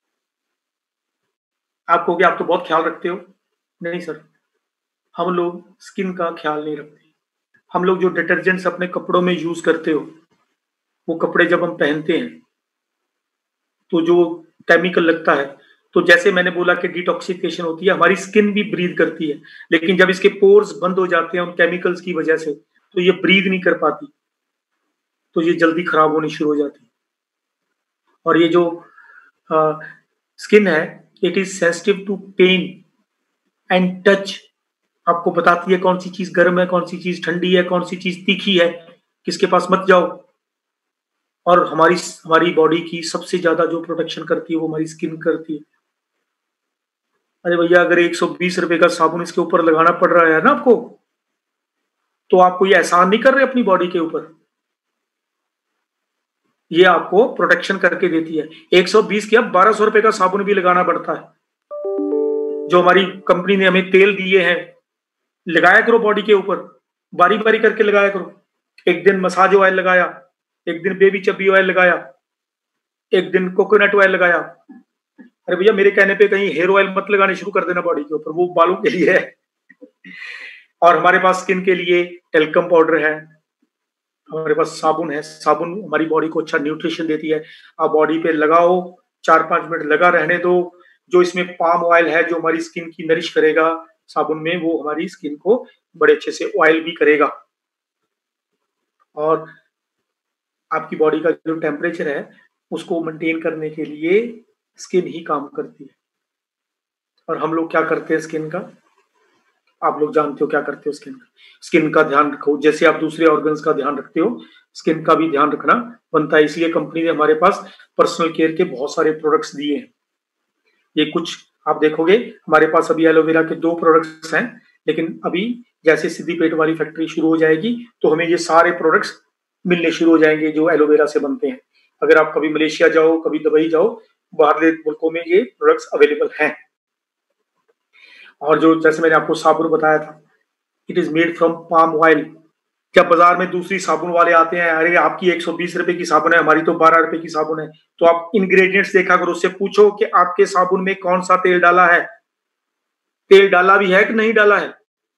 आप कहोगे आप तो बहुत ख्याल रखते हो। नहीं सर, हम लोग स्किन का ख्याल नहीं रखते। हम लोग जो डिटर्जेंट्स अपने कपड़ों में यूज करते हो, वो कपड़े जब हम पहनते हैं तो जो केमिकल लगता है, तो जैसे मैंने बोला कि डिटॉक्सिफिकेशन होती है, हमारी स्किन भी ब्रीथ करती है, लेकिन जब इसके पोर्स बंद हो जाते हैं उन केमिकल्स की वजह से, तो ये ब्रीथ नहीं कर पाती, तो ये जल्दी खराब होनी शुरू हो जाती है। और ये जो स्किन है, it is sensitive to pain and touch. आपको बताती है कौन सी चीज गर्म है, कौन सी चीज ठंडी है, कौन सी चीज तीखी है, किसके पास मत जाओ। और हमारी बॉडी की सबसे ज्यादा जो प्रोटेक्शन करती है वो हमारी स्किन करती है। अरे भैया, अगर 120 रुपए का साबुन इसके ऊपर लगाना पड़ रहा है ना आपको, तो आप कोई एहसान नहीं कर रहे अपनी बॉडी के ऊपर। ये आपको प्रोटेक्शन करके देती है। 120 की अब 1200 रुपए का साबुन भी लगाना पड़ता है। जो हमारी कंपनी ने हमें तेल दिए हैं, लगाया करो बॉडी के ऊपर, बारी बारी करके लगाया करो। एक दिन मसाज ऑयल लगाया, एक दिन बेबी चब्बी ऑयल लगाया, एक दिन कोकोनट ऑयल लगाया। अरे भैया, मेरे कहने पे कहीं हेयर ऑयल मत लगाने शुरू कर देना बॉडी के ऊपर, वो बालों के लिए है। और हमारे पास स्किन के लिए टेल्कम पाउडर है, हमारे पास साबुन है। साबुन हमारी बॉडी को अच्छा न्यूट्रिशन देती है। आप बॉडी पे लगाओ, 4-5 मिनट लगा रहने दो। जो इसमें पाम ऑयल है जो हमारी स्किन की नरिश करेगा साबुन में, वो हमारी स्किन को बड़े अच्छे से ऑयल भी करेगा। और आपकी बॉडी का जो टेम्परेचर है उसको मेंटेन करने के लिए स्किन ही काम करती है। और हम लोग क्या करते हैं स्किन का, आप लोग जानते हो क्या करते हो स्किन का। स्किन का ध्यान रखो, जैसे आप दूसरे ऑर्गन्स का ध्यान रखते हो, स्किन का भी ध्यान रखना बनता है। इसलिए कंपनी ने हमारे पास पर्सनल केयर के बहुत सारे प्रोडक्ट्स दिए हैं। ये कुछ आप देखोगे, हमारे पास अभी एलोवेरा के 2 प्रोडक्ट्स हैं, लेकिन अभी जैसे सिद्दीपेट वाली फैक्ट्री शुरू हो जाएगी तो हमें ये सारे प्रोडक्ट्स मिलने शुरू हो जाएंगे जो एलोवेरा से बनते हैं। अगर आप कभी मलेशिया जाओ, कभी दुबई जाओ, बाहरले मुल्कों में ये प्रोडक्ट्स अवेलेबल हैं। और जो जैसे मैंने आपको साबुन बताया था, it is made from palm oil. जब बाजार में दूसरी साबुन वाले आते हैं, अरे आपकी 120 रुपए की साबुन है, हमारी तो 12 रुपए की साबुन है, तो आप इंग्रेडिएंट्स देखा करो, उससे पूछो कि आपके साबुन में कौन सा तेल डाला है, तेल डाला भी है कि नहीं डाला है।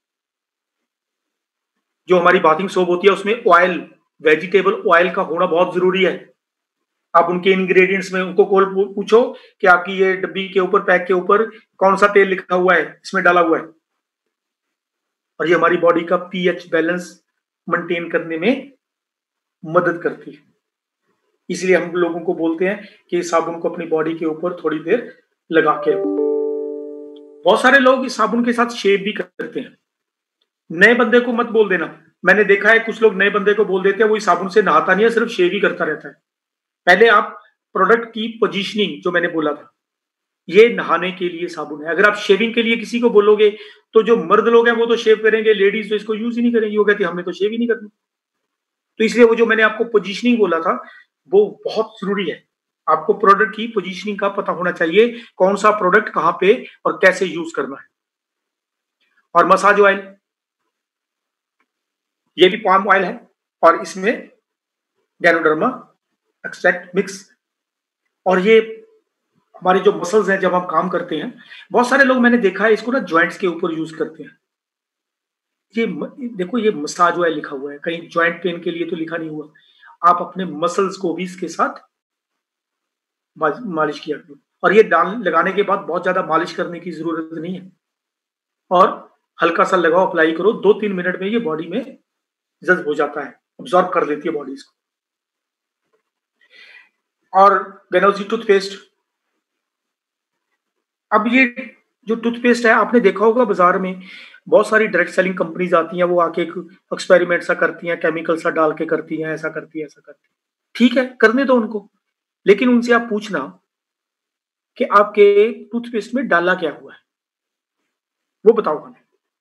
जो हमारी बाथिंग सोप होती है उसमें ऑयल, वेजिटेबल ऑयल का होना बहुत जरूरी है। आप उनके इंग्रेडिएंट्स में उनको पूछो कि आपकी ये डब्बी के ऊपर, पैक के ऊपर कौन सा तेल लिखा हुआ है, इसमें डाला हुआ है। और ये हमारी बॉडी का पीएच बैलेंस मेंटेन करने में मदद करती है। इसलिए हम लोगों को बोलते हैं कि साबुन को अपनी बॉडी के ऊपर थोड़ी देर लगा के रखो। बहुत सारे लोग इस साबुन के साथ शेव भी करते हैं। नए बंदे को मत बोल देना। मैंने देखा है कुछ लोग नए बंदे को बोल देते हैं वो इस साबुन से नहाता नहीं है, सिर्फ शेव ही करता रहता है। पहले आप प्रोडक्ट की पोजीशनिंग, जो मैंने बोला था, ये नहाने के लिए साबुन है। अगर आप शेविंग के लिए किसी को बोलोगे तो जो मर्द लोग हैं वो तो शेव करेंगे, लेडीज तो इसको यूज ही नहीं करेंगी, वो कहती है हमने तो शेव ही नहीं करनी। तो इसलिए वो जो मैंने आपको पोजीशनिंग बोला था वो बहुत जरूरी है। आपको प्रोडक्ट की पोजीशनिंग का पता होना चाहिए, कौन सा प्रोडक्ट कहां पे और कैसे यूज करना है। और मसाज ऑयल, ये भी पाम ऑयल है और इसमें गैनोडर्मा एक्सट्रैक्ट मिक्स। और ये हमारे जो मसल्स हैं, जब हम काम करते हैं, बहुत सारे लोग मैंने देखा है इसको ना जॉइंट्स के ऊपर यूज करते हैं। ये देखो, ये मसाज ऑयल लिखा हुआ है, कहीं जॉइंट पेन के लिए तो लिखा नहीं हुआ। आप अपने मसल्स को भी इसके साथ मालिश किया करो। और ये लगाने के बाद बहुत ज्यादा मालिश करने की जरूरत नहीं है, और हल्का सा लगाओ, अप्लाई करो, 2-3 मिनट में ये बॉडी में जज्ब हो जाता है, अब्सॉर्ब कर लेती है बॉडी इसको। और गैनोजी टूथपेस्ट, अब ये जो टूथपेस्ट है आपने देखा होगा बाजार में बहुत सारी डायरेक्ट सेलिंग कंपनीज आती हैं, वो आके एक एक्सपेरिमेंट सा करती हैं, केमिकल सा डाल के करती हैं, ऐसा करती है, ऐसा करती है। ठीक है, करने दो उनको, लेकिन उनसे आप पूछना कि आपके टूथपेस्ट में डाला क्या हुआ है। वो बताओ हमें।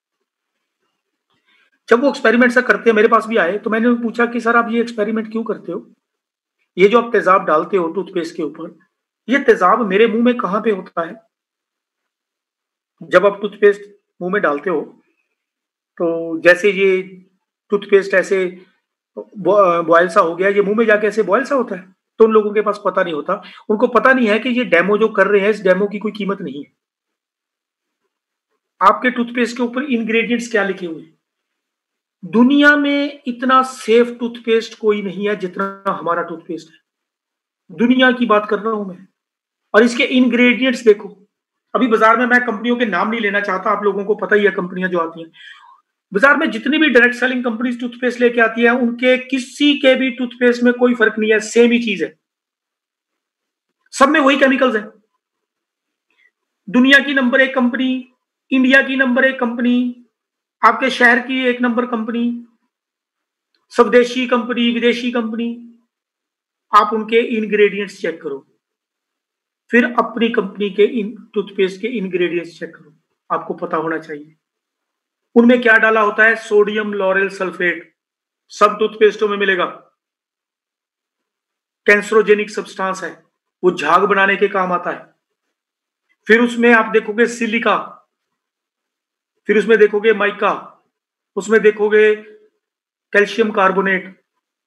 जब वो एक्सपेरिमेंट सा करते हैं, मेरे पास भी आए, तो मैंने पूछा कि सर आप ये एक्सपेरिमेंट क्यों करते हो? ये जो आप तेजाब डालते हो टूथपेस्ट के ऊपर, ये तेजाब मेरे मुंह में कहां पे होता है? जब आप टूथपेस्ट मुंह में डालते हो तो जैसे ये टूथपेस्ट ऐसे बॉयल सा हो गया, ये मुंह में जाके ऐसे बॉयल सा होता है। तो उन लोगों के पास पता नहीं होता, उनको पता नहीं है कि ये डेमो जो कर रहे हैं, इस डेमो की कोई कीमत नहीं है। आपके टूथपेस्ट के ऊपर इंग्रेडिएंट्स क्या लिखे हुए हैं? दुनिया में इतना सेफ टूथपेस्ट कोई नहीं है जितना हमारा टूथपेस्ट है। दुनिया की बात कर रहा हूं मैं। और इसके इंग्रेडिएंट्स देखो। अभी बाजार में, मैं कंपनियों के नाम नहीं लेना चाहता, आप लोगों को पता ही है कंपनियां जो आती हैं बाजार में, जितनी भी डायरेक्ट सेलिंग कंपनीज टूथपेस्ट लेके आती है, उनके किसी के भी टूथपेस्ट में कोई फर्क नहीं है, सेम ही चीज है, सब में वही केमिकल्स है। दुनिया की नंबर 1 कंपनी, इंडिया की नंबर 1 कंपनी, आपके शहर की 1 नंबर कंपनी, स्वदेशी कंपनी, विदेशी कंपनी, आप उनके इंग्रेडिएंट्स चेक करो, फिर अपनी कंपनी के टूथपेस्ट के इंग्रेडिएंट्स चेक करो, आपको पता होना चाहिए उनमें क्या डाला होता है। सोडियम लॉरेल सल्फेट सब टूथपेस्टों में मिलेगा, कैंसरोजेनिक सब्सटेंस है, वो झाग बनाने के काम आता है। फिर उसमें आप देखोगे सिलिका, फिर उसमें देखोगे माइका, उसमें देखोगे कैल्शियम कार्बोनेट।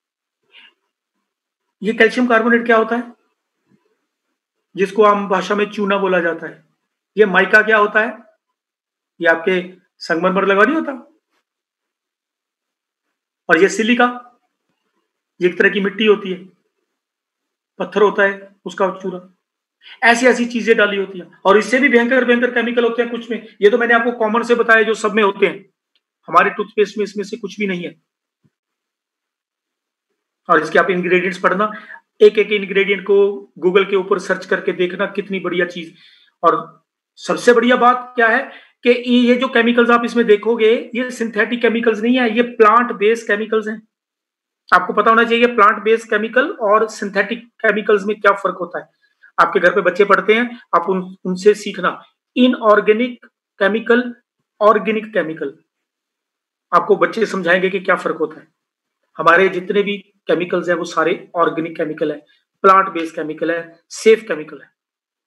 ये कैल्शियम कार्बोनेट क्या होता है? जिसको आम भाषा में चूना बोला जाता है। ये माइका क्या होता है? ये आपके संगमरमर लगा नहीं होता। और ये सिलिका, ये एक तरह की मिट्टी होती है, पत्थर होता है उसका चूरा। ऐसी ऐसी चीजें डाली होती हैं, और इससे भी भयंकर भयंकर केमिकल होते हैं कुछ में। ये तो मैंने आपको कॉमन से बताया जो सब में होते हैं, हमारे टूथपेस्ट में इसमें से कुछ भी नहीं है। और इसके आप इंग्रेडिएंट्स पढ़ना, एक एक इंग्रेडिएंट को गूगल के ऊपर सर्च करके देखना, कितनी बढ़िया चीज। और सबसे बढ़िया बात क्या है कि ये जो केमिकल्स आप इसमें देखोगे, ये सिंथेटिक केमिकल्स नहीं है, ये प्लांट बेस्ड केमिकल्स हैं। आपको पता होना चाहिए प्लांट बेस्ड केमिकल और सिंथेटिक केमिकल्स में क्या फर्क होता है। आपके घर पे बच्चे पढ़ते हैं, आप उनसे सीखना, इनऑर्गेनिक केमिकल, ऑर्गेनिक केमिकल, आपको बच्चे समझाएंगे कि क्या फर्क होता है। हमारे जितने भी केमिकल्स हैं वो सारे ऑर्गेनिक केमिकल है, प्लांट बेस्ड केमिकल है, सेफ केमिकल है।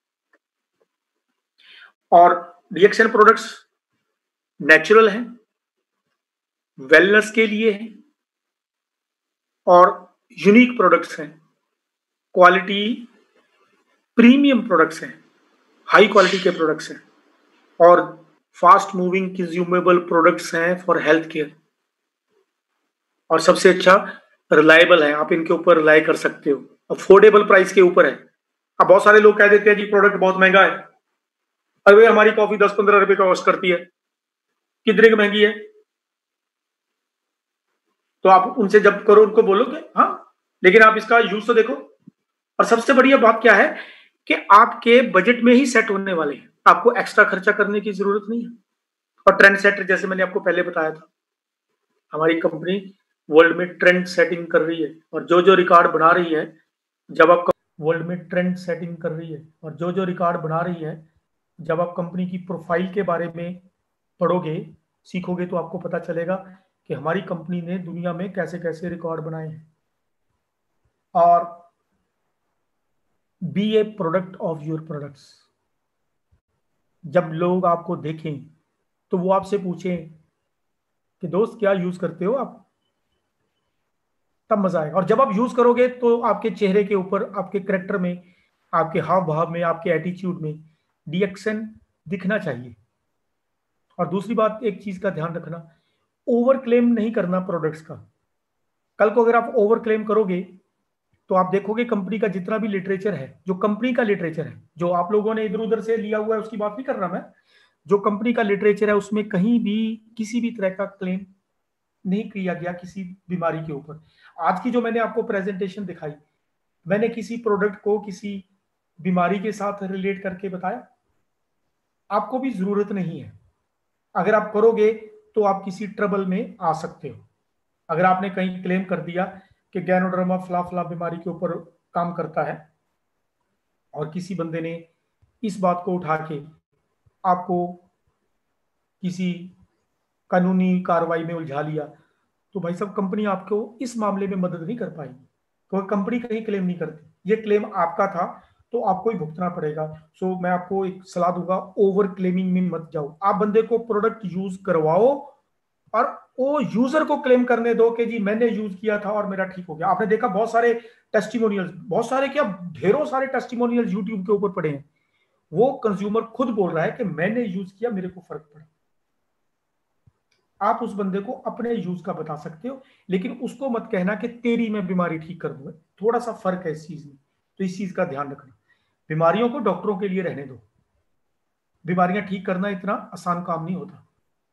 और रिएक्शन प्रोडक्ट्स नेचुरल हैं, वेलनेस के लिए हैं, और यूनिक प्रोडक्ट्स हैं, क्वालिटी प्रीमियम प्रोडक्ट्स हैं, हाई क्वालिटी के प्रोडक्ट्स हैं, और फास्ट मूविंग कंज्यूमेबल प्रोडक्ट्स हैं फॉर हेल्थ केयर। और सबसे अच्छा रिलायबल है, आप इनके ऊपर रिलाई कर सकते हो, अफोर्डेबल प्राइस के ऊपर है। अब बहुत सारे लोग कह देते हैं जी प्रोडक्ट बहुत महंगा है, अरे हमारी कॉफी 10-15 रुपए का कॉस्ट करती है, कितने की महंगी है? तो आप उनसे जब करो, उनको बोलो कि हाँ, लेकिन आप इसका यूज तो देखो। और सबसे बढ़िया बात क्या है कि आपके बजट में ही सेट होने वाले हैं, आपको एक्स्ट्रा खर्चा करने की जरूरत नहीं है। और ट्रेंड सेटर, जैसे मैंने आपको पहले बताया था, हमारी कंपनी वर्ल्ड में ट्रेंड सेटिंग कर रही है, और जो जो रिकॉर्ड बना रही है, जब आप वर्ल्ड में ट्रेंड सेटिंग कर रही है और जो जो रिकॉर्ड बना रही है, जब आप कंपनी की प्रोफाइल के बारे में पढ़ोगे, सीखोगे, तो आपको पता चलेगा कि हमारी कंपनी ने दुनिया में कैसे कैसे रिकॉर्ड बनाए हैं। और be a product of your products. जब लोग आपको देखें तो वो आपसे पूछें कि दोस्त क्या यूज करते हो आप, तब मजा आएगा। और जब आप यूज करोगे तो आपके चेहरे के ऊपर, आपके करेक्टर में, आपके हाव भाव में, आपके एटीट्यूड में रिएक्शन दिखना चाहिए। और दूसरी बात, एक चीज का ध्यान रखना, ओवर क्लेम नहीं करना प्रोडक्ट्स का। कल को अगर आप ओवर क्लेम करोगे तो आप देखोगे कंपनी का जितना भी लिटरेचर है, जो कंपनी का लिटरेचर है, जो आप लोगों ने इधर उधर से लिया हुआ है उसकी बात नहीं कर रहा मैं, जो कंपनी का लिटरेचर है उसमें कहीं भी किसी भी तरह का क्लेम नहीं किया गया किसी बीमारी के ऊपर। आज की जो मैंने आपको प्रेजेंटेशन दिखाई, मैंने किसी प्रोडक्ट को किसी बीमारी के साथ रिलेट करके बताया? आपको भी जरूरत नहीं है। अगर आप करोगे तो आप किसी ट्रबल में आ सकते हो। अगर आपने कहीं क्लेम कर दिया कि गैनोड्रामा फला फला बीमारी के ऊपर काम करता है, और किसी बंदे ने इस बात को उठा के आपको किसी कानूनी कार्रवाई में उलझा लिया, तो भाई साहब कंपनी आपको इस मामले में मदद नहीं कर पाएगी, क्योंकि कंपनी कहीं क्लेम नहीं करती, ये क्लेम आपका था तो आपको ही भुगतना पड़ेगा। सो मैं आपको एक सलाह दूंगा, ओवर क्लेमिंग में मत जाओ। आप बंदे को प्रोडक्ट यूज करवाओ और वो यूजर को क्लेम करने दो कि जी मैंने यूज किया था और मेरा ठीक हो गया। आपने देखा बहुत सारे टेस्टिमोनियल्स, बहुत सारे क्या ढेरों सारे टेस्टिमोनियल्स यूट्यूब के ऊपर पड़े हैं, वो कंज्यूमर खुद बोल रहा है कि मैंने यूज किया, मेरे को फर्क पड़ा। आप उस बंदे को अपने यूज का बता सकते हो, लेकिन उसको मत कहना कि तेरी मैं बीमारी ठीक कर दूंगा। थोड़ा सा फर्क है इस चीज में, तो इस चीज का ध्यान रखना। बीमारियों को डॉक्टरों के लिए रहने दो, बीमारियां ठीक करना इतना आसान काम नहीं होता।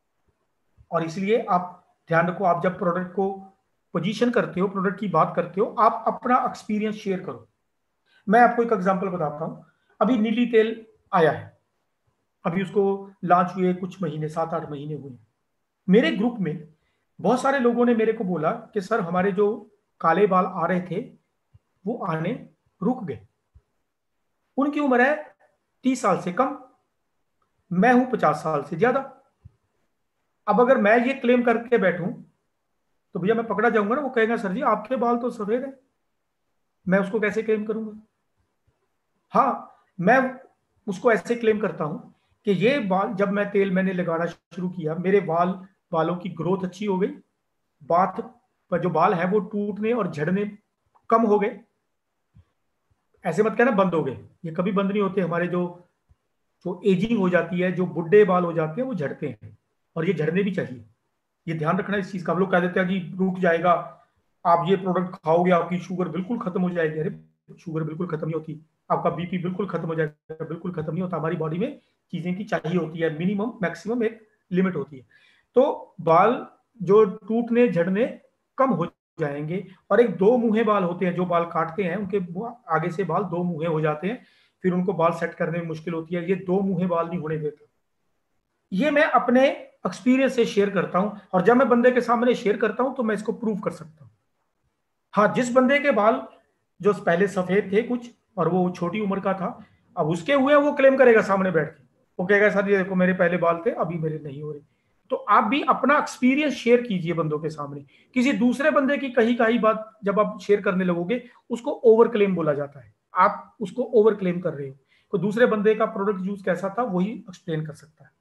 और इसलिए आप ध्यान रखो, आप जब प्रोडक्ट को पोजीशन करते हो, प्रोडक्ट की बात करते हो, आप अपना एक्सपीरियंस शेयर करो। मैं आपको एक एग्जांपल बताता हूं। अभी नीली तेल आया है, अभी उसको लॉन्च हुए कुछ महीने, 7-8 महीने हुए। मेरे ग्रुप में बहुत सारे लोगों ने मेरे को बोला कि सर हमारे जो काले बाल आ रहे थे वो आने रुक गए। उनकी उम्र है 30 साल से कम, मैं हूं 50 साल से ज्यादा। अब अगर मैं ये क्लेम करके बैठूं तो भैया मैं पकड़ा जाऊंगा ना, वो कहेगा सर जी आपके बाल तो सफेद है, मैं उसको कैसे क्लेम करूंगा। हाँ, मैं उसको ऐसे क्लेम करता हूं कि ये बाल, जब मैं तेल मैंने लगाना शुरू किया, मेरे बालों की ग्रोथ अच्छी हो गई, बात पर जो बाल है वो टूटने और झड़ने कम हो गए। ऐसे मत कहना बंद हो गए, ये कभी बंद नहीं होते। हमारे जो जो एजिंग हो जाती है, जो बुढ़े बाल हो जाते हैं वो झड़ते हैं, और ये झड़ने भी चाहिए। ये ध्यान रखना इस चीज का। हम लोग कह देते हैं कि रुक जाएगा, आप ये प्रोडक्ट खाओगे आपकी शुगर बिल्कुल खत्म हो जाएगी। अरे शुगर बिल्कुल खत्म नहीं होती, आपका बीपी बिल्कुल खत्म हो जाएगा, बिल्कुल खत्म नहीं होता। हमारी बॉडी में चीजें की चाहिए होती है, मिनिमम मैक्सिमम एक लिमिट होती है। तो बाल जो टूटने झड़ने कम हो जाएंगे। और एक दो मुंहे बाल होते हैं, जो बाल काटते हैं उनके आगे से बाल दो मुंहे हो जाते हैं, फिर उनको बाल सेट करने में मुश्किल होती है। ये दो मुंहे बाल नहीं होने देता। ये मैं अपने एक्सपीरियंस से शेयर करता हूं, और जब मैं बंदे के सामने शेयर करता हूं तो मैं इसको प्रूव कर सकता हूं। हाँ, जिस बंदे के बाल जो पहले सफेद थे कुछ और वो छोटी उम्र का था, अब उसके हुए वो क्लेम करेगा सामने बैठ के, वो कहेगा सर ये देखो मेरे पहले बाल थे अभी मेरे नहीं हो रहे। तो आप भी अपना एक्सपीरियंस शेयर कीजिए बंदों के सामने। किसी दूसरे बंदे की कही कही बात जब आप शेयर करने लगोगे, उसको ओवर क्लेम बोला जाता है। आप उसको ओवर क्लेम कर रहे हो। तो दूसरे बंदे का प्रोडक्ट यूज कैसा था वही एक्सप्लेन कर सकता है।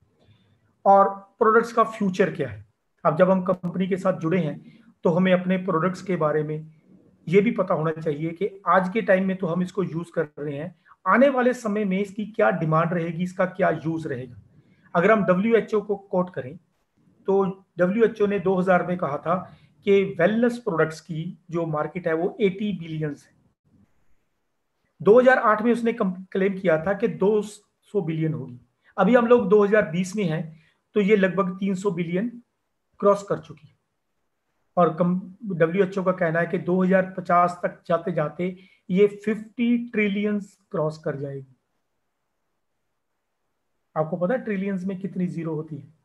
और प्रोडक्ट्स का फ्यूचर क्या है। अब जब हम कंपनी के साथ जुड़े हैं तो हमें अपने प्रोडक्ट्स के बारे में ये भी पता होना चाहिए कि आज के टाइम में तो हम इसको यूज कर रहे हैं, आने वाले समय में इसकी क्या डिमांड रहेगी, इसका क्या यूज रहेगा। अगर हम WHO को कोट करें तो WHO ने 2000 में कहा था कि वेलनेस प्रोडक्ट्स की जो मार्केट है वो 80 बिलियंस है। 2008 में उसने क्लेम किया था कि 200 बिलियन होगी। अभी हम लोग 2020 में हैं तो ये लगभग 300 बिलियन क्रॉस कर चुकी है। और WHO का कहना है कि 2050 तक जाते जाते ये 50 ट्रिलियन क्रॉस कर जाएगी। आपको पता है ट्रिलियंस में कितनी जीरो होती है?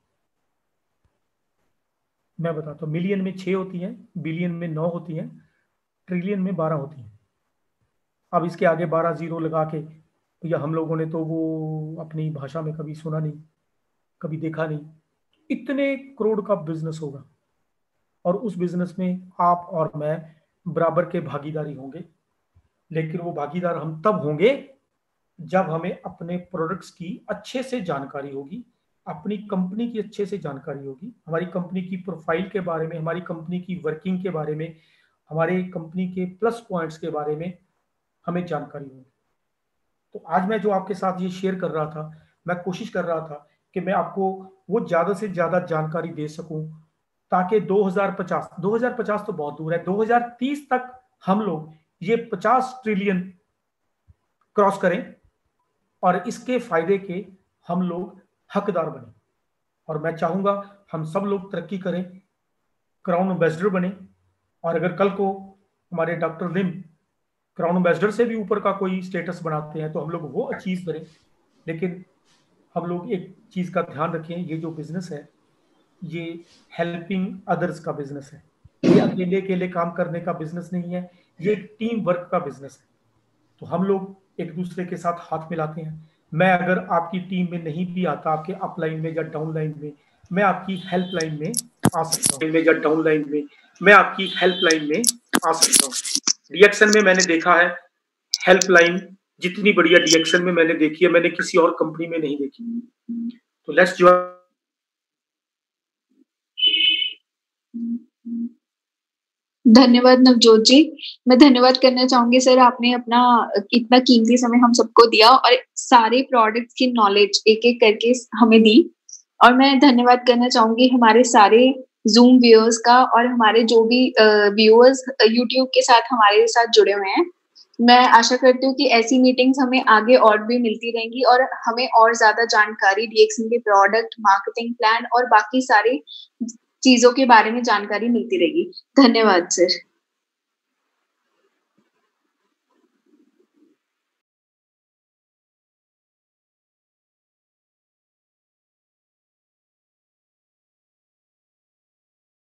मैं बताता हूँ। मिलियन में 6 होती है, बिलियन में 9 होती है, ट्रिलियन में 12 होती है। अब इसके आगे 12 जीरो लगा के, या हम लोगों ने तो वो अपनी भाषा में कभी सुना नहीं, कभी देखा नहीं। इतने करोड़ का बिजनेस होगा, और उस बिजनेस में आप और मैं बराबर के भागीदारी होंगे। लेकिन वो भागीदार हम तब होंगे जब हमें अपने प्रोडक्ट्स की अच्छे से जानकारी होगी, अपनी कंपनी की अच्छे से जानकारी होगी, हमारी कंपनी की प्रोफाइल के बारे में, हमारी कंपनी की वर्किंग के बारे में, हमारे कंपनी के प्लस पॉइंट्स के बारे में हमें जानकारी होगी। तो आज मैं जो आपके साथ ये शेयर कर रहा था, मैं कोशिश कर रहा था कि मैं आपको वो ज्यादा से ज्यादा जानकारी दे सकूं, ताकि 2050 तो बहुत दूर है, 2030 तक हम लोग ये 50 ट्रिलियन क्रॉस करें और इसके फायदे के हम लोग हकदार बने। और मैं चाहूंगा हम सब लोग तरक्की करें, क्राउन एम्बेसडर बने। और अगर कल को हमारे डॉक्टर लिम क्राउन एम्बेसडर से भी ऊपर का कोई स्टेटस बनाते हैं तो हम लोग वो अचीव करें। लेकिन हम लोग एक चीज का ध्यान रखें, ये जो बिजनेस है ये हेल्पिंग अदर्स का बिजनेस है। ये अकेले अकेले काम करने का बिजनेस नहीं है, ये टीम वर्क का बिजनेस है। तो हम लोग एक दूसरे के साथ हाथ मिलाते हैं, मैं अगर आपकी टीम में नहीं भी आता, आपके अपलाइन में या डाउनलाइन में, मैं आपकी हेल्पलाइन में आ सकता हूँ, या डाउनलाइन में मैं आपकी हेल्पलाइन में आ सकता हूँ। डीएक्शन में मैंने देखा है हेल्पलाइन जितनी बढ़िया डीएक्शन में मैंने देखी है, मैंने किसी और कंपनी में नहीं देखी। तो लेट्स ज्वाइन। धन्यवाद नवजोत जी। मैं धन्यवाद करना चाहूंगी सर, आपने अपना इतना कीमती समय हम सबको दिया और सारे प्रोडक्ट्स की नॉलेज एक एक करके हमें दी। और मैं धन्यवाद करना चाहूंगी हमारे सारे जूम व्यूअर्स का और हमारे जो भी व्यूअर्स यूट्यूब के साथ हमारे साथ जुड़े हुए हैं। मैं आशा करती हूँ कि ऐसी मीटिंग्स हमें आगे और भी मिलती रहेंगी और हमें और ज्यादा जानकारी डीएक्सन के प्रोडक्ट, मार्केटिंग प्लान और बाकी सारी चीजों के बारे में जानकारी मिलती रहेगी। धन्यवाद सर।